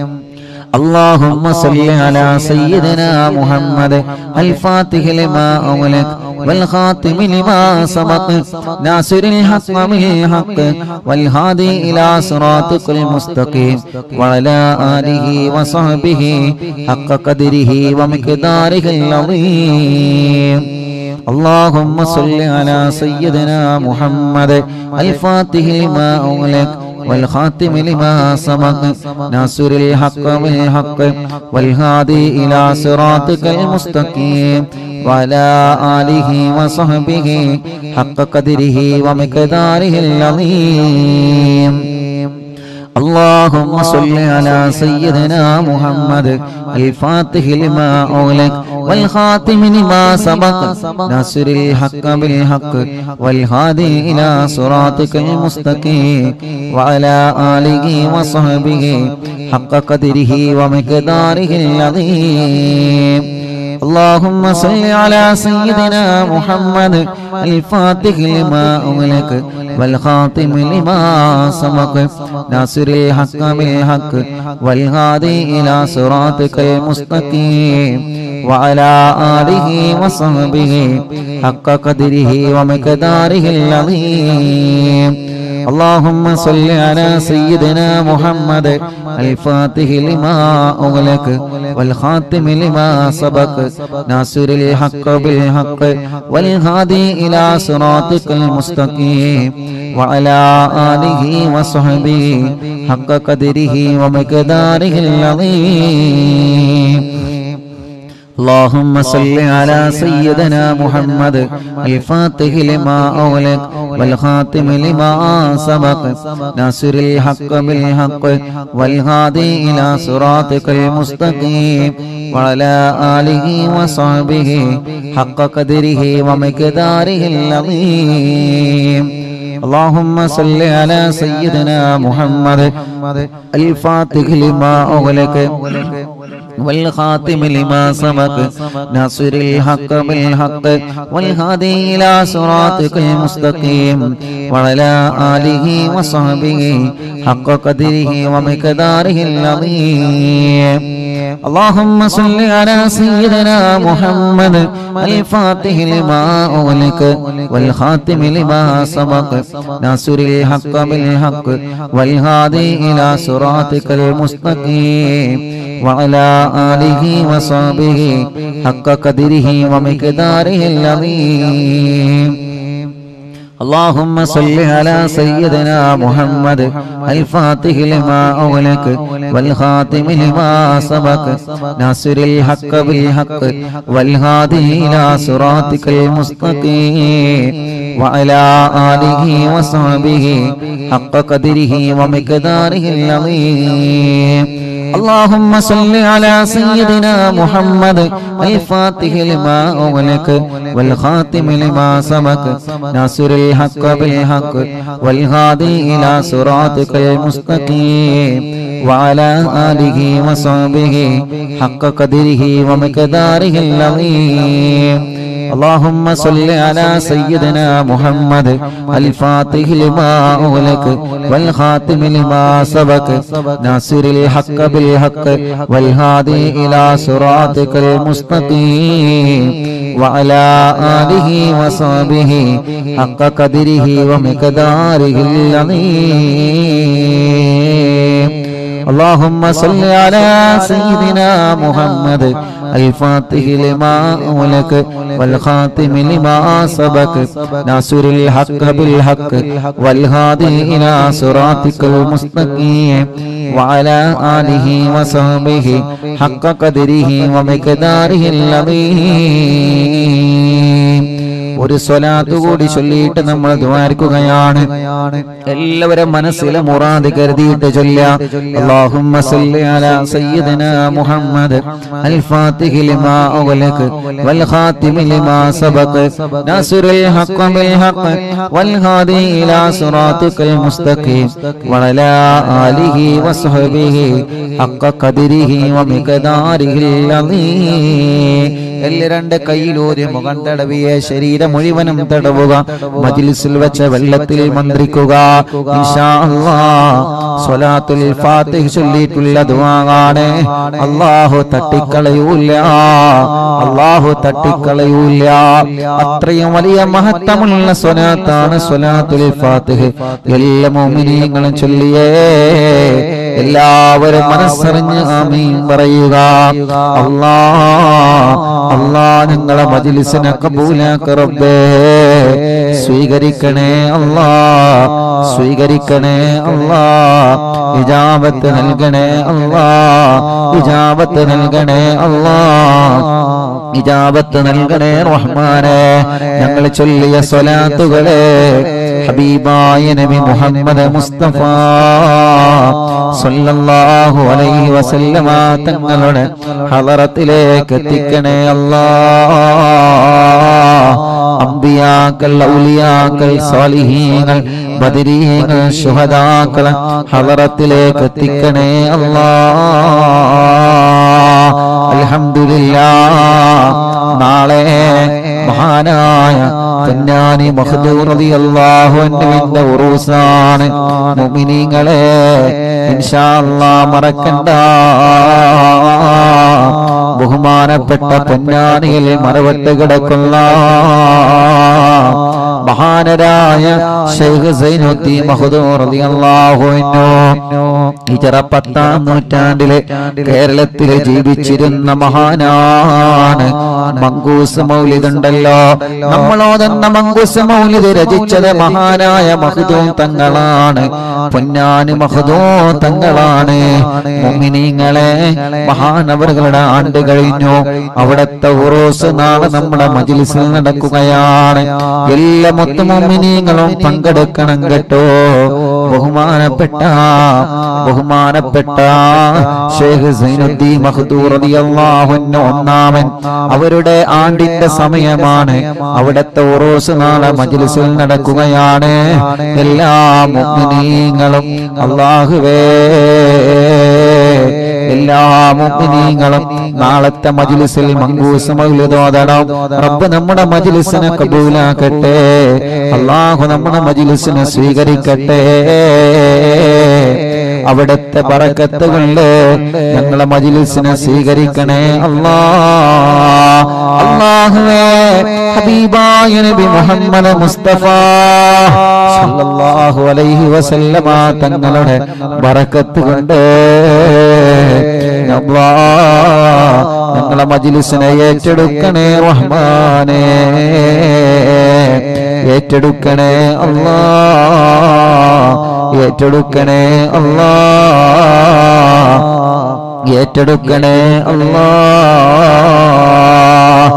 اللهم صل على سيدنا محمد الفاتح لما أغلق والخاتم لما سبق ناصر الحق بالحق والهادي إلى صراطك المستقيم وعلى آله وصحبه حق قدره ومقداره العظيم. اللهم صل على سيدنا محمد الفاتح لما أغلق والخاتم لما سبق ناصر الحق بالحق والهادي إلى صراطك المستقيم وعلى آله وصحبه حق قدره ومقداره العظيم. اللهم صل على سيدنا محمد الفاتح لما أغلق والخاتم لما سبق ناصر الحق بالحق والهادي إلى صراطك المستقيم وعلى آله وصحبه حق قدره ومقداره العظيم. اللهم صل على سيدنا محمد الفاتح لما أغلق والخاتم لما سبق ناصر الحق بالحق والهادي إلى صراطك المستقيم وعلى آله وصحبه حق قدره ومقداره العظيم. اللهم صل على سيدنا محمد الفاتح لما أغلق والخاتم لما سبق ناصر الحق بالحق والهادي إلى صراطك المستقيم وعلى آله وصحبه حق قدره ومقداره العظيم. اللهم صل على سيدنا محمد الفاتح لما أغلق والخاتم لما سبق ناصر الحق بالحق والهادي إلى صراطك المستقيم وعلى آله وصحبه حق قدره ومقداره العظيم. اللهم صل على سيدنا محمد الفاتح لما أغلق والخاتم لما سبق ناصر الحق بالحق والهادي إلى صراطك المستقيم وعلى آله وصحبه حق قدره ومقداره العظيم. اللهم صل على سيدنا محمد الفاتح لما أغلق والخاتم لما سبق ناصر الحق بالحق والهادي إلى صراطك المستقيم وعلى آله وصحبه حق قدره ومقداره العظيم. اللهم صل على سيدنا محمد الفاتح لما أغلق والخاتم لما سبق ناصر الحق بالحق والهادي إلى صراطك المستقيم وعلى آله وصحبه حق قدره ومقداره العظيم. اللهم صل على سيدنا محمد الفاتح لما أغلق والخاتم لما سبق ناصر الحق بالحق والهادي إلى صراطك المستقيم وعلى آله وصحبه حق قدره ومقداره العظيم. اللهم صل على سيدنا محمد الفاتح لما أغلق والخاتم لما سبق ناصر الحق بالحق والهادي إلى صراطك المستقيم وعلى آله وصحبه حق قدره ومقداره العظيم. اللهم صل على سيدنا محمد الفاتح لما أغلق والخاتم لما سبق ناصر الحق بالحق والهادي إلى صراطك المستقيم وعلى آله وصحبه حق قدره ومقداره العظيم. ഒരു സ്വലാത്ത് കൂടി ചൊല്ലിയിട്ട് നമ്മൾ ദുആർക്കുകയാണ്. എല്ലാവരും മനസ്സിലെ മുറാദ് കരുതിയിട്ട് ചൊല്ലുക. അല്ലാഹുമ്മ സല്ലി അലാ സയ്യിദിനാ മുഹമ്മദ് അൽ ഫാത്തിഹി ലിമാ ഉഗ്ലിഖ വൽ ഖാതിമി ലിമാ സബഖ നാസിറുൽ ഹഖ് ബിൽ ഹഖ് വൽ ഹാദി ഇലാ സിറാത്തിക്കൽ മുസ്തഖീം വഅലാ ആലിഹി വസ്ഹബിഹി ഹഖ ഖദരിഹി വമിഖദാരിഹിൽ അളീം. രണ്ട് കൈയിലൂരി മുഖം തടവിയ ശരീരം മുഴുവനും തടവുക. മജ്ലിസിൽ വെച്ച വെള്ളത്തിൽ മന്ത്രിക്കുക. ഇൻഷാ അല്ലാഹ് സ്വലാത്തുൽ ഫാത്തിഹ ചൊല്ലിയിട്ടുള്ള ദുആയാണ്. അല്ലാഹു തട്ടിക്കളയൂല, അല്ലാഹു തട്ടിക്കളയൂല. അത്രയും വലിയ മഹത്വമുള്ള സ്വലാത്താണ് സ്വലാത്തുൽ ഫാത്തിഹ. എല്ലാ മുഅ്മിനീങ്ങളും ചൊല്ലിയേ. എല്ലാവരും മനസ്സറിഞ്ഞ് ആമീൻ പറയുക. അല്ലാഹ് ഞങ്ങളെ മജ്ലിസിനെ കബൂലാക്ക റബ്ബേ. സ്വീകരിക്കണേ അല്ലാഹ്, സ്വീകരിക്കണേ അല്ലാഹ്. ഇജാബത്ത് നൽകണേ അല്ലാഹ്, ഇജാബത്ത് നൽകണേ അല്ലാഹ്, ഇജാബത്ത് നൽകണേ റഹ്മാനേ. ഞങ്ങൾ ചൊല്ലിയ സ്വലാത്തുകളെ ഹബീബായ നബി മുഹമ്മദ് മുസ്തഫ സല്ലല്ലാഹു അലൈഹി വസല്ലമ തങ്ങളുടെ ഹളറത്തിലേക്ക് എത്തിക്കണേ അല്ലാഹ്. അംബിയാക്കൾ, ഔലിയാക്കൾ, സാലിഹീങ്ങൾ, ബദരീങ്ങൾ, ശുഹദാക്കൾ ഹളറത്തിലേക്ക് എത്തിക്കണേ അല്ലാഹ്. അൽഹംദുലില്ലാഹ്. നാളെ മഹാനായ തന്നാനി മഖ്ദൂർ റളിയല്ലാഹു അൻഹുവിന്റെ ഉറൂസാണ്. മുഅ്മിനീങ്ങളെ ഇൻഷാ അല്ലാഹ് മറക്കണ്ട. ബഹുമാനപ്പെട്ട പൊന്നാനിയിൽ മറവട്ട് കിടക്കുന്ന മഹാനരായ ശൈഖ് സൈനുദ്ദീൻ മഖ്ദൂർ റളിയല്ലാഹു അൻഹു ഹിജ്റ 10-ാം നൂറ്റാണ്ടിലെ കേരളത്തിൽ ജീവിച്ചിരുന്ന മഹാനാണ്. മങ്കൂസ് മൗലിദ് ഉണ്ടല്ലോ, നമ്മളോതെന്ന മങ്കൂസ് മൗലിദ് രചിച്ചത് മഹാനായ മഖ്ദൂം തങ്ങളാണ്. പൊന്നാനി മഖ്ദൂം തങ്ങളാണ്. മുഅ്മിനീങ്ങളെ മഹാനവറുകളുടെ ആണ്ട് കഴിഞ്ഞു. അവിടത്തെ ഉറൂസ് നാളെ നമ്മുടെ മജ്ലിസിൽ നടക്കുകയാണ്. എല്ലാ മുഅ്മിനീങ്ങളും പങ്കെടുക്കണം കേട്ടോ. ബഹുമാനപ്പെട്ട ശൈഖ് സൈനുദ്ദീൻ മഖ്ദൂർ റളിയല്ലാഹു അൻഹു ഒന്നാമൻ അവരുടെ ആണ്ടിന്റെ സമയമാണ്. അവിടത്തെ ഉറൂസ് നാളെ മജ്ലിസിൽ നടക്കുകയാണ്. എല്ലാ മുഅ്മിനീങ്ങളും അല്ലാഹുവേ, എല്ലാ മുഅ്മിനീങ്ങളും നാളത്തെ മജ്ലിസിൽ മങ്കൂസ് മൗലിദ് ഓതണം. റബ്ബ് നമ്മുടെ മജ്ലിസിനെ കബൂലാക്കട്ടെ. അല്ലാഹു നമ്മുടെ മജ്ലിസിനെ സ്വീകരിക്കട്ടെ. അവിടുത്തെ ബറക്കത്ത് കൊണ്ട് ഞങ്ങളെ മജ്ലിസിനെ സ്വീകരിക്കണേ അല്ലാഹ്. അല്ലാഹുവേ, ഹബീബായ നബി മുഹമ്മദ് മുസ്തഫ സല്ലല്ലാഹു അലൈഹി വസല്ലമ തങ്ങളുടെ ബറക്കത്ത് കൊണ്ട് ഞങ്ങളെ മജ്ലിസിനെ ഏറ്റെടുക്കണേ റഹ്മാനേ. ഏറ്റെടുക്കണേ അല്ലാഹ്, ഏറ്റെടുക്കണേ അല്ലാഹ്, ഏറ്റെടുക്കണേ അല്ലാഹ്.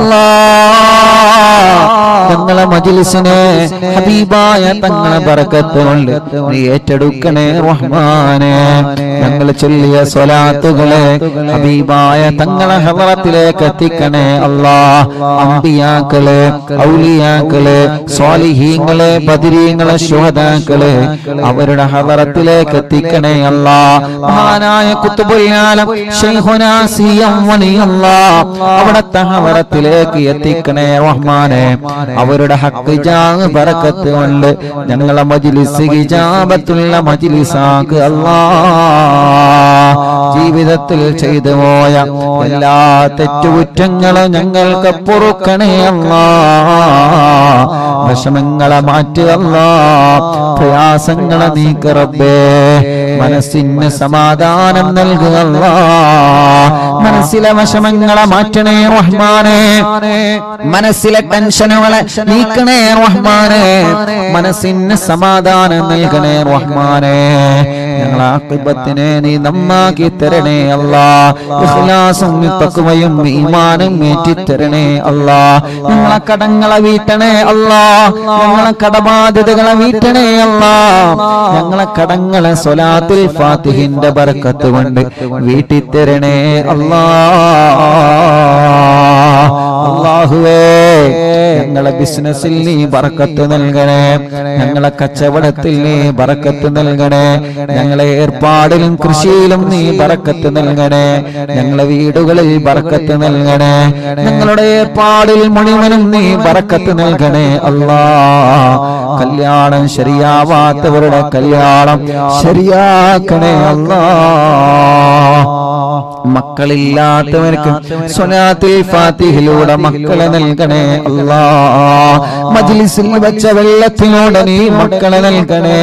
ഞങ്ങളെ മജ്ലിസിനെ ഹബീബായ തങ്ങളെ ബറക്കത്ത് കൊണ്ട് നീ ഏറ്റെടുക്കണേ റഹ്മാനേ. ഞങ്ങൾ ചൊല്ലിയ സ്വലാത്തുകളെ ഹബീബായ തങ്ങളെ ഹളറത്തിലേക്ക് എത്തിക്കണേ അല്ലാഹ്. അംബിയാക്കളെ, ഔലിയാക്കളെ, സ്വാലിഹീങ്ങളെ, ബദരീങ്ങളെ, ശുഹദാക്കളെ അവരുടെ ഹളറത്തിലേക്ക് എത്തിക്കണേ അല്ലാഹ്. മഹാനായ ഖുത്ബുൽ ആലം ശൈഖുനാ സിയം വലിയല്ലാഹ് അവിടത്തെ ഹളറത്തിലേക്ക് എത്തിക്കണേ റഹ്മാനേ. അവരുടെ ഹഖ് ജാഹ് ബറക്കത്ത് കൊണ്ട് ഞങ്ങളെ മജ്ലിസ് ഇജാബത്തുള്ള മജ്ലിസാക്ക് അല്ലാഹ്. ജീവിതത്തിൽ ചെയ്തു പോയ എല്ലാ തെറ്റുകുറ്റങ്ങളും ഞങ്ങൾക്ക് പൊറുക്കണേ അല്ലാഹ്. വിഷമങ്ങളെ മാറ്റി അല്ലാഹ്, പ്രയാസങ്ങളെ നീക്ക് റബ്ബേ. മനസ്സിന് സമാധാനം നൽകുക അല്ലാഹ്. മനസ്സിലെ വിഷമങ്ങളെ മാറ്റണേ റഹ്മാനേ. മനസ്സിലെ ടെൻഷനുകളെ നീക്കണേ റഹ്മാനേ. മനസ്സിന് സമാധാനം നൽകണേ റഹ്മാനേ. ഞങ്ങളെ ആഖിബത്തിനെ നീ നന്നാക്കി തരണേ അല്ലാഹ്. ഇഖ്ലാസും തഖ്വയും ഈമാനും ഏറ്റിത്തരണേ അല്ലാഹ്. ഞങ്ങളെ കടങ്ങളെ വീട്ടണേ അല്ലാഹ്. ഞങ്ങളെ കടബാധ്യതകളെ വീട്ടണേ അല്ലാഹ്. ഞങ്ങളെ കടങ്ങളെ സ്വലാത്തുൽ ഫാത്തിഹിന്റെ ബർക്കത്ത് കൊണ്ട് വീട്ടിത്തരണേ അല്ലാഹ്. അല്ലാഹുവേ, ഞങ്ങളെ ബിസിനസ്സിൽ നീ ബർക്കത്ത് നൽകണേ. ഞങ്ങളെ കച്ചവടത്തിൽ നീ ബർക്കത്ത് നൽകണേ. ഞങ്ങളെ ഏർപ്പാടിലും കൃഷിയിലും നീ ബർക്കത്ത് നൽകണേ. ഞങ്ങളെ വീടുകളിൽ ബർക്കത്ത് നൽകണേ. ഞങ്ങളുടെ ഏർപ്പാടിൽ മുഴുവനും നീ ബർക്കത്ത് നൽകണേ അല്ലാഹ്. കല്യാണം ശരിയാവാത്തവരുടെ കല്യാണം ശരിയാക്കണേ അല്ലാഹ്. മക്കളില്ലാത്തവർക്ക് സ്വലാത്തുൽ ഫാത്തിഹിലൂടെ മക്കളെ നൽകണേ അല്ലാഹ്. മജ്ലിസിൽ വെച്ച വെള്ളത്തിലൂടെ നീ മക്കളെ നൽകണേ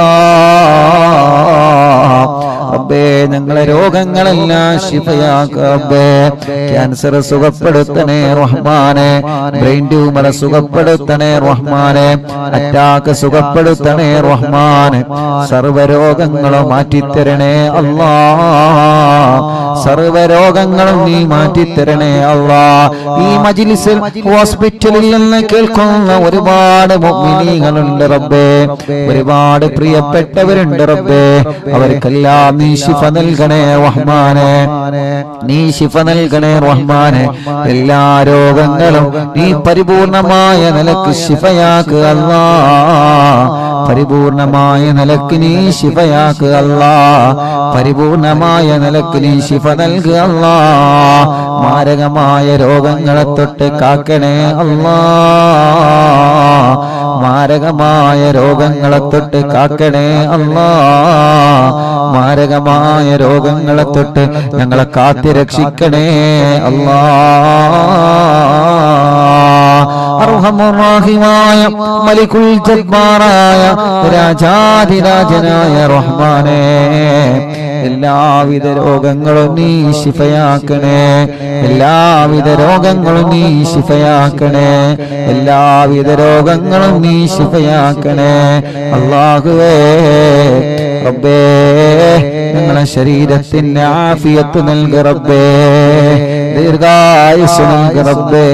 അല്ലാഹ്. റബ്ബേ, ഞങ്ങളെ രോഗങ്ങളെല്ലാം ശിഫയാക്ക റബ്ബേ. ക്യാൻസർ സുഖപ്പെടുത്തണേ റഹ്മാനെ. ബ്രെയിൻ ട്യൂമർ സുഖപ്പെടുത്തണേ റഹ്മാനെ. അറ്റാക്ക് സുഖപ്പെടുത്തണേ റഹ്മാനെ. സർവ്വരോഗങ്ങളും മാറ്റിത്തരണേ അല്ലാഹ്. സർവ്വരോഗങ്ങളും നീ മാറ്റിത്തരണേ അല്ലാഹ്. ഈ മജ്ലിസിൽ ഹോസ്പിറ്റലിൽ നിന്ന് കേൾക്കുന്ന ഒരുപാട് മുഅ്മിനീങ്ങളുണ്ട് റബ്ബേ. ഒരുപാട് പ്രിയപ്പെട്ടവരുണ്ട് റബ്ബേ. അവർക്കെല്ലാം നീ ശിഫ നൽകണേ റഹ്മാനെ. നീ ശിഫ നൽകണേ റഹ്മാനെ. എല്ലാ രോഗങ്ങളും നീ പരിപൂർണമായ നിലക്ക് ശിഫയാക്കുക അല്ലാഹ്. പരിപൂർണമായ നിലക്ക് നീ ശിഫയാക്കുക അല്ലാഹ്. പരിപൂർണമായ നിലക്ക് നീ ശിഫ നൽകുക അല്ലാഹ്. മാരകമായ രോഗങ്ങളെ തൊട്ട് കാക്കണേ അല്ലാഹ്. മാരകമായ രോഗങ്ങളെ തൊട്ട് കാക്കണേ അല്ലാഹ്. മാരകമായ രോഗങ്ങളെ തൊട്ട് ഞങ്ങളെ കാത്തിരക്ഷിക്കണേ അല്ലാഹ്. അർഹമുർ റഹീമായ മലികുൽ ജബ്ബാറായ രാജാധിരാജനായ റഹ്മാനേ, എല്ലാവിധ രോഗങ്ങളും നീ ശിഫയാക്കണേ. എല്ലാവിധ രോഗങ്ങളും നീ ശിഫയാക്കണേ. എല്ലാവിധ രോഗങ്ങളും നീ ശിഫയാക്കണേ അല്ലാഹുവേ. റബ്ബേ, ഞങ്ങളെ ശരീരത്തിന് ആഫിയത്ത് നൽകി റബ്ബേ. ദീർഘായുസ് നൽകി റബ്ബേ.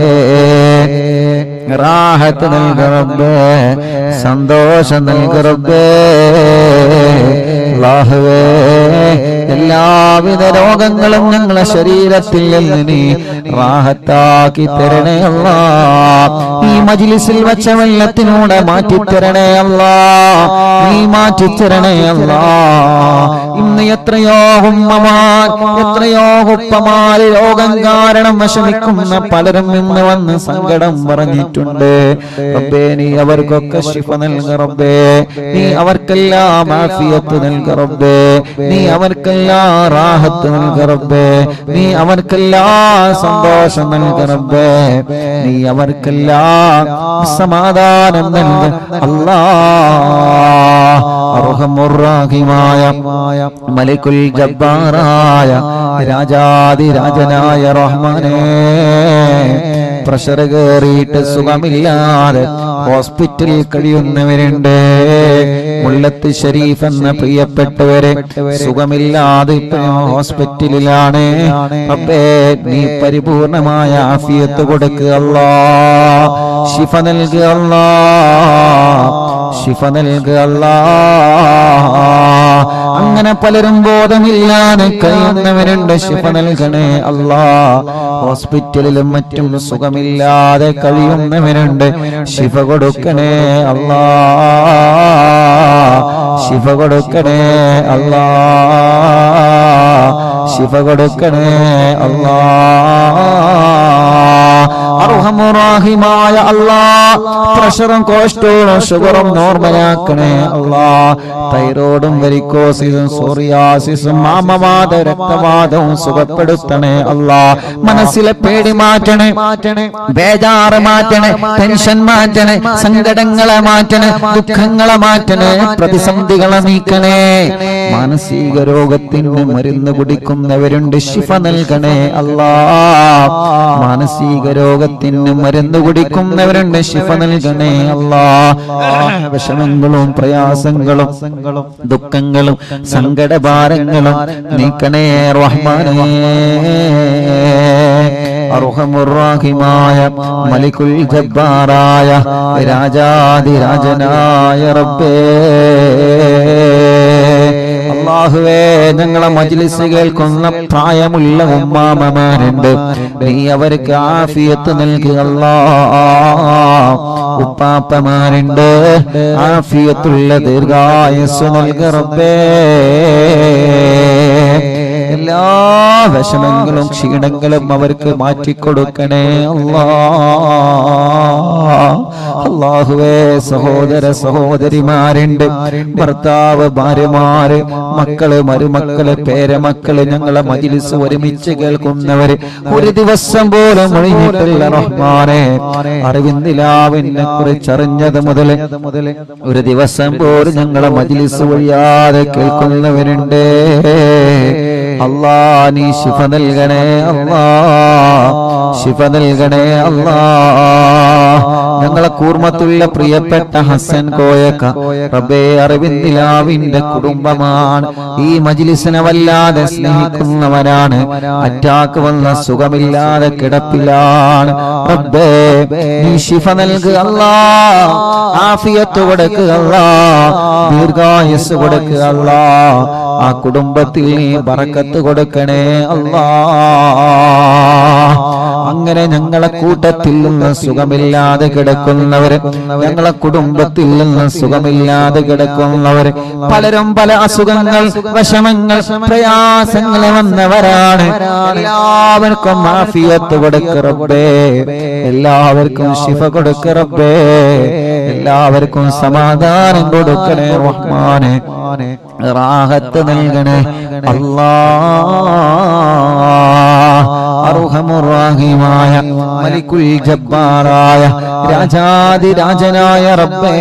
റാഹത്ത് നൽകി റബ്ബേ. സന്തോഷം നൽകി റബ്ബേ. അല്ലാഹുവേ, എല്ലാവിധ രോഗങ്ങളും ഞങ്ങളെ ശരീരത്തിൽ നിന്ന് നീ റാഹത്താക്കി തരണേ അല്ലാഹ്. ഈ മജ്ലിസിൽ വെച്ച വെള്ളത്തിലൂടെ മാറ്റിത്തരണേ അല്ലാഹ്. നീ മാറ്റിത്തരണേ അല്ലാഹ്. ഇന്ന് എത്രയോ ഉമ്മമാർ, എത്രയോ ഉപ്പമാര് രോഗം കാരണം വിഷമിക്കുന്ന പലരും ഇന്ന് വന്ന് സങ്കടം പറഞ്ഞിട്ടുണ്ട് റബ്ബേ. നീ അവർക്കൊക്കെ ശിഫ നൽക റബ്ബേ. നീ അവർക്കെല്ലാം ആഫിയത്ത് നൽക റബ്ബേ. നീ അവർക്കെല്ലാം റാഹത്ത് നൽക റബ്ബേ. നീ അവർക്കെല്ലാം സന്തോഷം നൽക റബ്ബേ. നീ അവർക്കെല്ലാം സമാധാനം നൽക അല്ലാഹ്. അർഹമുർ റഹീമായ മലികുൽ ജബ്ബാറായ രാജാധിരാജനായ റഹ്മാനേ, പ്രഷർ കയറിയിട്ട് സുഖമില്ലാതെ ഹോസ്പിറ്റലിൽ കഴിയുന്നവരുണ്ട്. മുല്ലത്ത് ഷരീഫ് എന്ന പ്രിയപ്പെട്ടവരെ സുഖമില്ലാതെ ഇപ്പോഴും ഹോസ്പിറ്റലിലാണ്. റബ്ബേ, നീ പരിപൂർണമായ ആഫിയത്ത് കൊടുക്കുക അല്ലാഹ്. ശിഫ നൽകുക അല്ലാഹ്. ശിഫ നൽകുക അല്ലാഹ്. അങ്ങനെ പലരും ബോധമില്ലാതെ കഴിയുന്നവരുണ്ട്. ശിഫ നൽകണേ അല്ലാഹ്. ഹോസ്പിറ്റലിലും മറ്റും സുഖമില്ലാതെ കഴിയുന്നവരുണ്ട്. ശിഫ കൊടുക്കണേ അല്ലാഹ്. ശിഫ കൊടുക്കണേ അല്ലാഹ്. ശിഫ കൊടുക്കണേ അല്ലാഹ്. അർഹമുറാഹിമായ അല്ലാഹ് പ്രഷറും കൊളസ്ട്രോളും ഷുഗറും നോർമലാക്കണേ അല്ലാഹ് തൈറോയ്ഡും വെരിക്കോസിസും സോറിയാസിസും മാമവാദ രക്തവാദവും സുഖപ്പെടുത്തണേ അല്ലാഹ് മനസ്സിലെ പേടി മാറ്റണേ ബേജാറ് മാറ്റണേ ടെൻഷൻ മാറ്റണേ സങ്കടങ്ങളെ മാറ്റണേ ദുഃഖങ്ങളെ മാറ്റണേ പ്രതിസന്ധികളെ നീക്കണേ മാനസിക രോഗത്തിന് മരുന്ന് കുടിക്കുന്നവരുണ്ട് ശിഫ നൽകണേ അല്ലാഹ് മാനസിക രോഗത്തിന് മരുന്ന് കുടിക്കുന്നവരുണ്ട് ശിഫ നൽകണേ അല്ലാഹ് വിഷമങ്ങളും പ്രയാസങ്ങളും ദുഃഖങ്ങളും സങ്കടഭാരങ്ങളും നീക്കണേ റഹ്മാനേ അർഹമുർറാഹിമായ മലികുൽ ജബ്ബാറായ രാജാധിരാജനായ റബ്ബേ അല്ലാഹുവേ ഞങ്ങളെ മജ്ലിസ് കേൾക്കുന്ന പ്രായമുള്ള ഉമ്മാമമാരുണ്ട് നീ അവർക്ക് ആഫിയത്ത് നൽകുക അല്ലാഹ് ഉപ്പാപ്പമാരുണ്ട് ആഫിയത്തുള്ള ദീർഘായുസ്സ് നൽകുക റബ്ബേ എല്ലാ വിഷമങ്ങളും ക്ഷീണങ്ങളും അവർക്ക് മാറ്റിക്കൊടുക്കണേ അല്ലാഹുവേ സഹോദര സഹോദരിമാരുണ്ട് ഭർത്താവ് ഭാര്യമാര് മക്കള് മരുമക്കള് പേരമക്കള് ഞങ്ങളെ മജ്ലിസ് ഒരുമിച്ച് കേൾക്കുന്നവര് ഒരു ദിവസം പോലും ഒഴിഞ്ഞിട്ടില്ല റഹ്മാനെ അറിവിന്ദിലാവിനെ കുറിച്ചറിഞ്ഞത് മുതൽ ഒരു ദിവസം പോലും ഞങ്ങളെ മജ്ലിസ് ഒഴിയാതെ കേൾക്കുന്നവരുണ്ട് അല്ലാ നീ ശിഫ നൽകണേ അല്ലാ ശിഫ നൽകണേ അല്ലാ ഞങ്ങളെ കൂർമ്മത്തുള്ള പ്രിയപ്പെട്ട ഹസൻ കോയക്ക റബ്ബേ അറിവിന്ദിലാവിന്റെ കുടുംബമാണ് ഈ മജ്ലിസിനെ വല്ലാതെ സ്നേഹിക്കുന്നവരാണ് അറ്റാക്ക് വന്ന സുഖമില്ലാതെ കിടപ്പിലാണ് റബ്ബേ നീ ശിഫ നൽകുക അല്ലാ ആഫിയത്ത് കൊടുക്കുക അല്ലാ ദീർഘായുസ്സ് കൊടുക്കുക അല്ലാ ആ കുടുംബത്തിൽ നീ ബറക്കത്ത് കൊടുക്കണേ അല്ലാ അങ്ങനെ ഞങ്ങളെ കൂട്ടത്തിൽ നിന്ന് സുഖമില്ലാതെ കിടക്കുന്നവര് ഞങ്ങളെ കുടുംബത്തിൽ നിന്ന് സുഖമില്ലാതെ കിടക്കുന്നവര് പലരും പല അസുഖങ്ങൾ വിഷമങ്ങൾ പ്രയാസങ്ങൾ വന്നവരാണ് എല്ലാവർക്കും ആഫിയത്ത് കൊടുക്ക റബ്ബേ എല്ലാവർക്കും ശിഫ കൊടുക്ക റബ്ബേ എല്ലാവർക്കും സമാധാനം കൊടുക്കണേ റഹ്മാനെ റാഹത്ത് നൽകണേ അല്ലാഹ് അർഹമുർറാഹിമായ മലികുൽ ജബ്ബാറായ രാജാധിരാജനായ റബ്ബേ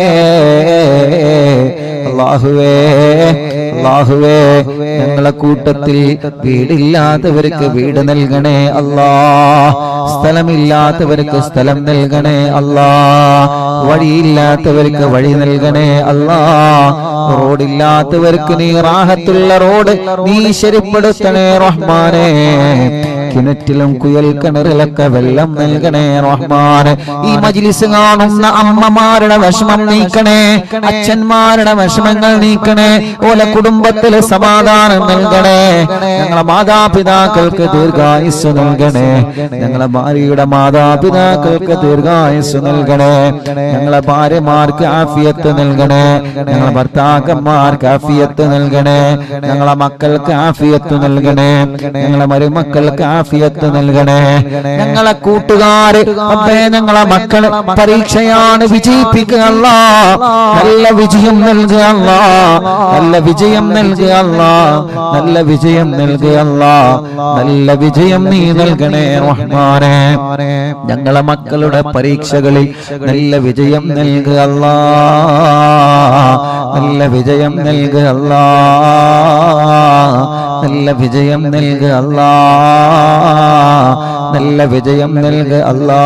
അല്ലാഹുവേ അല്ലാഹുവേ ഞങ്ങളെ കൂട്ടത്തിൽ വീടില്ലാത്തവർക്ക് വീട് നൽകണേ അല്ലാഹ് സ്ഥലമില്ലാത്തവർക്ക് സ്ഥലം നൽകണേ അല്ലാഹ് വഴിയില്ലാത്തവർക്ക് വഴി നൽകണേ അല്ലാഹ് റോഡില്ലാത്തവർക്ക് നീ റാഹത്തുള്ള റോഡ് നീ ശരിപ്പെടുത്തണേ റഹ്മാനേ കിണറ്റിലും കുയൽ കിണറിലൊക്കെ വെള്ളം നൽകണേ റഹ്മാനെ ഈ മജ്ലിസ് കാണുന്ന അമ്മമാരുടെ വിഷമം നീക്കണേ അച്ഛന്മാരുടെ വിഷമങ്ങൾ നീക്കണേ ഓലെ കുടുംബത്തിലെ സമാധാനം നൽകണേ ഞങ്ങളെ മാതാപിതാക്കൾക്ക് ദീർഘായുസ്സ് നൽകണേ ഞങ്ങളെ ഭാര്യയുടെ മാതാപിതാക്കൾക്ക് ദീർഘായുസ്സ് നൽകണേ ഞങ്ങളെ ഭാര്യമാർക്ക് ആഫിയത്ത് നൽകണേ ഞങ്ങളെ ഭർത്താക്കന്മാർക്ക് ആഫിയത്ത് നൽകണേ ഞങ്ങളെ മക്കൾക്ക് ആഫിയത്ത് നൽകണേ ഞങ്ങളെ മരുമക്കൾക്ക് ആഫിയത്ത് നൽകണേ ഞങ്ങളെ കൂട്ടുകാര് ഞങ്ങളെ മക്കള് പരീക്ഷയാണ് വിജയിപ്പിക്കുക അല്ലാഹ് നല്ല വിജയം നൽകുക അല്ലാഹ് നല്ല വിജയം നൽകുക അല്ലാഹ് നല്ല വിജയം നൽകുക അല്ലാഹ് നല്ല വിജയം നീ നൽകണേ റഹ്മാനേ ഞങ്ങളെ മക്കളുടെ പരീക്ഷകളിൽ നല്ല വിജയം നൽകുക അല്ലാഹ് നല്ല വിജയം നൽകുക അല്ലാഹ് നല്ല വിജയം നൽകുക അല്ലാഹ് നല്ല വിജയം നൽകുക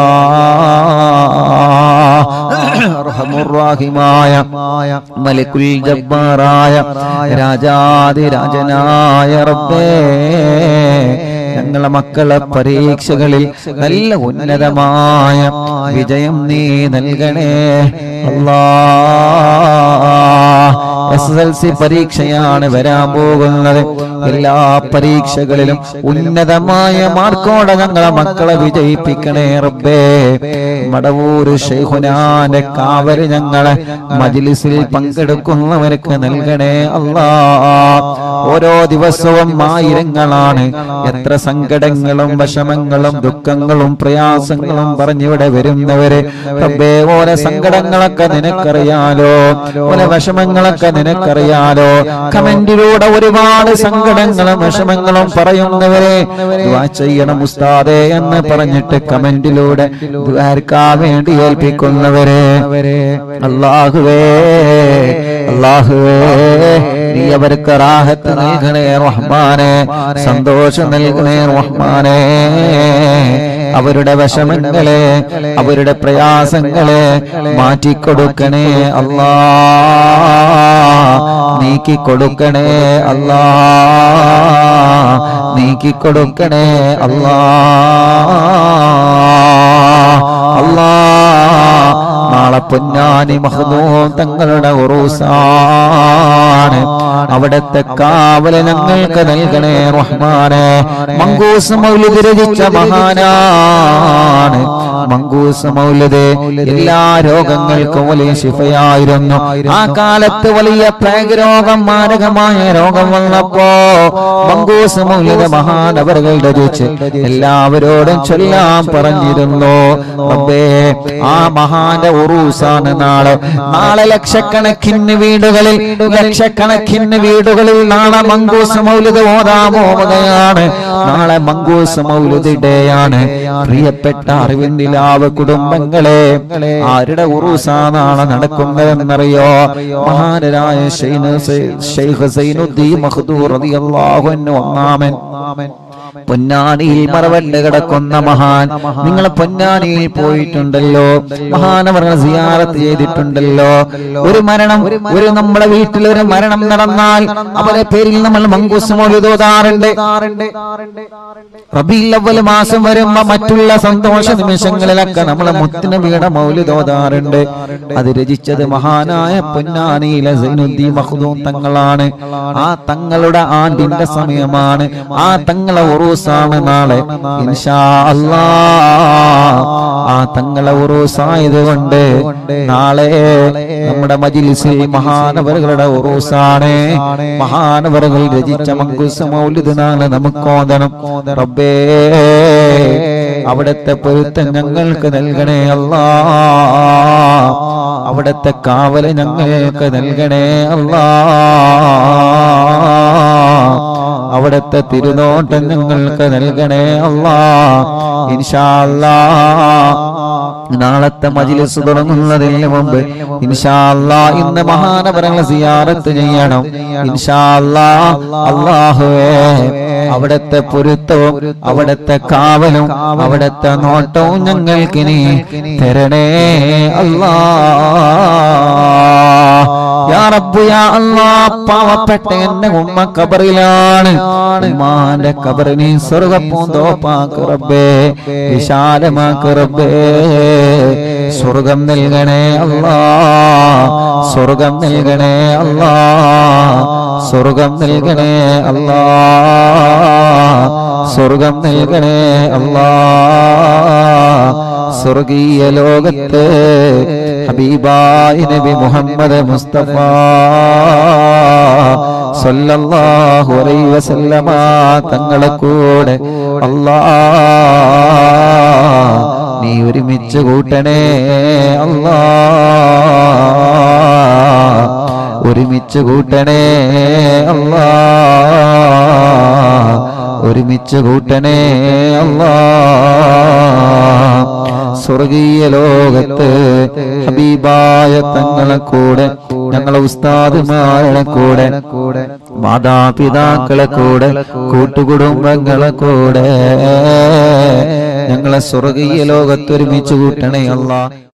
അല്ലാഹ് അർഹമുർറാഹിമായ മലികുൽ ജബ്ബാറായ രാജാധിരാജനായ റബ്ബേ ഞങ്ങളെ മക്കളെ പരീക്ഷകളിൽ നല്ല ഉന്നതമായ വിജയം നീ നൽകണേ അല്ലാഹ് SSLC പരീക്ഷയാണ് വരാൻ പോകുന്നത് എല്ലാ പരീക്ഷകളിലും ഉന്നതമായ മാർക്കോടെ ഞങ്ങളെ മക്കളെ വിജയിപ്പിക്കണേ റബ്ബേ. മടവൂർ ശൈഖുനാന്റെ കാവല് ഞങ്ങളെ മജ്ലിസിൽ പങ്കെടുക്കുന്നവർക്ക് നൽകണേ അല്ലാ. ഓരോ ദിവസവും ആയിരങ്ങളാണ് എത്ര സങ്കടങ്ങളും വിഷമങ്ങളും ദുഃഖങ്ങളും പ്രയാസങ്ങളും പറഞ്ഞിവിടെ വരുന്നവര്. റബ്ബേ, ഓരോ സങ്കടങ്ങളൊക്കെ നിനക്കറിയാലോ, ഓരോ വിഷമങ്ങളൊക്കെ നിനക്കറിയാലോ. കമന്റിലൂടെ ഒരുപാട് സങ്കടങ്ങളും വിഷമങ്ങളും പറയുന്നവരെ ദുആ ചെയ്യണം ഉസ്താദേ എന്ന് പറഞ്ഞിട്ട് കമന്റിലൂടെ ദുആർക്കാ വേണ്ടി ഏൽപ്പിക്കുന്നവരെ അല്ലാഹുവേ, അല്ലാഹുവേ, നീ അവർക്ക് റാഹത്ത് നൽകണേ റഹ്മാനേ, സന്തോഷം നൽകണേ റഹ്മാനേ. അവരുടെ വിഷമങ്ങളെ അവരുടെ പ്രയാസങ്ങളെ മാറ്റിക്കൊടുക്കണേ അല്ലാ, നീക്കിക്കൊടുക്കണേ അല്ലാ, നീക്കിക്കൊടുക്കണേ അല്ലാ. അല്ലാ, നാളെ പൊന്നാനി മഖ്ദൂം തങ്ങളുടെ ഉറൂസാണ്. അവിടത്തെ കാവല് ഞങ്ങൾക്ക് നൽകണേ റഹ്മാനേ. മങ്കൂസ് മൗലിദ് രചിച്ച മഹാനാണ്. മങ്കൂസ് മൗലിദ് എല്ലാ രോഗങ്ങൾക്കും വലിയ ശിഫയായിരുന്നു. ആ കാലത്ത് വലിയ പ്ലേഗ് രോഗം, മാരകമായ രോഗം വന്നപ്പോ മങ്കൂസ് മൗലിദ് മഹാനവറുകൾ രചിച്ച് എല്ലാവരോടും ചൊല്ലാൻ പറഞ്ഞിരുന്നു. റബ്ബേ, ആ മഹാന്റെ ഉറൂസാണ് നാളെ. നാളെ ലക്ഷക്കണക്കിന് വീടുകളിൽ നാളെ മങ്കൂസ് മൗലിദ് ഓതാൻ പോവുകയാണ്. നാളെ മങ്കൂസ് മൗലിദ് ഡേയാണ്. പ്രിയപ്പെട്ട അറിവിന്ദിലാവ് കുടുംബങ്ങളെ, ആരുടെ ഉറൂസാ നാളെ നടക്കുന്നതെന്നറിയോ? മഹാനരായ ശൈഖ് സൈനുദ്ദീൻ മഖ്ദൂർ റളിയല്ലാഹു അൻഹു ഒന്നാമൻ. പൊന്നാനിയിൽ മറവണ്ട് കിടക്കുന്ന മഹാൻ. നിങ്ങൾ പൊന്നാനിയിൽ പോയിട്ടുണ്ടല്ലോ, മഹാനവറുകളെ സിയാറത്ത് ചെയ്തിട്ടുണ്ടല്ലോ. ഒരു മരണം, ഒരു നമ്മുടെ വീട്ടിൽ ഒരു മരണം നടന്നാൽ അവരെ പേരിൽ നമ്മൾ മങ്കൂസ് മൗലിദ് ഓതാറുണ്ട്. റബീഉൽ അവ്വൽ മാസം വരുമ്പോ മറ്റുള്ള സന്തോഷ നിമിഷങ്ങളിലൊക്കെ നമ്മൾ മുത്തുനബിയുടെ മൗലിദ് ഓതാറുണ്ട്. അത് രചിച്ചത് മഹാനായ പൊന്നാനിയിലെ സൈനുദ്ദീൻ മഖ്ദൂം തങ്ങളാണ്. ആ തങ്ങളുടെ ആണ്ടിന്റെ സമയമാണ്. ആ തങ്ങളെ ഉറൂസാണ് നാളെ ഇൻഷാ അല്ലാഹ്. ആ തങ്ങളെ ഉറൂസായതുകൊണ്ട് നാളെ നമ്മുടെ മജ്ലിസിൽ മഹാനവറുകളുടെ ഉറൂസാണ്. മഹാനവറുകൾ രചിച്ച മങ്കൂസ് മൗലിദ് നാളെ നമുക്ക് ഓതണം. റബ്ബേ, അവിടുത്തെ പൊരുത്തം ഞങ്ങൾക്ക് നൽകണേ അല്ലാഹ്. അവിടുത്തെ കാവല് ഞങ്ങൾക്ക് നൽകണേ അല്ലാഹ്. അവിടുത്തെ തിരുനോട്ടം ഞങ്ങൾക്ക് നൽകണേ അല്ലാഹ്. ഇൻഷാ അല്ലാഹ് നാളത്തെ മജ്ലിസ് തുടങ്ങുന്നതിന് മുമ്പ് ഇൻഷാ അല്ലാഹ് ഇന്ന് മഹാനവറുകളെ സിയാറത്ത് ചെയ്യണം. ഇൻഷാ അല്ലാഹ്. അല്ലാഹുവേ, അവിടുത്തെ പൊരുത്തവും അവിടുത്തെ കാവലും അവിടുത്തെ നോട്ടവും ഞങ്ങൾക്ക് നീ തരണേ അല്ലാഹ്. യാ റബ്ബ് യാ അല്ലാഹ്, പാവപ്പെട്ട എന്റെ ഉമ്മ ഖബറിലാണ്. ഉമ്മാന്റെ ഖബറിനെ സ്വർഗ്ഗപ്പൂന്തോപ്പാക്ക് റബ്ബേ, വിശാലമാക്ക് റബ്ബേ. സ്വർഗം നൽകണേ അല്ലാഹ്, സ്വർഗം നൽകണേ അല്ലാഹ്, സ്വർഗം നൽകണേ അല്ലാഹ്, സ്വർഗം നൽകണേ അല്ലാഹ്. സ്വർഗീയ ലോകത്ത് ഹബീബായ നബി മുഹമ്മദ് മുസ്തഫ സല്ലല്ലാഹു അലൈഹി വസല്ലമ തങ്ങളെ കൂടെ അല്ലാഹ് നീ ഒരുമിച്ച് കൂട്ടണേ അല്ലാഹ്, ഒരുമിച്ച് കൂട്ടണേ അല്ലാഹ്, ഒരുമിച്ച് കൂട്ടണേ അല്ലാഹ്. സ്വർഗീയ ലോകത്ത് ഹബീബായ തങ്ങളെ കൂടെ, ഞങ്ങളെ ഉസ്താദുമാരുടെ കൂടെ, മാതാപിതാക്കളെ കൂടെ, കൂട്ടുകുടുംബങ്ങളെ കൂടെ ഞങ്ങളെ സ്വർഗീയ ലോകത്ത് ഒരുമിച്ച് കൂട്ടണേ അല്ലാഹ്.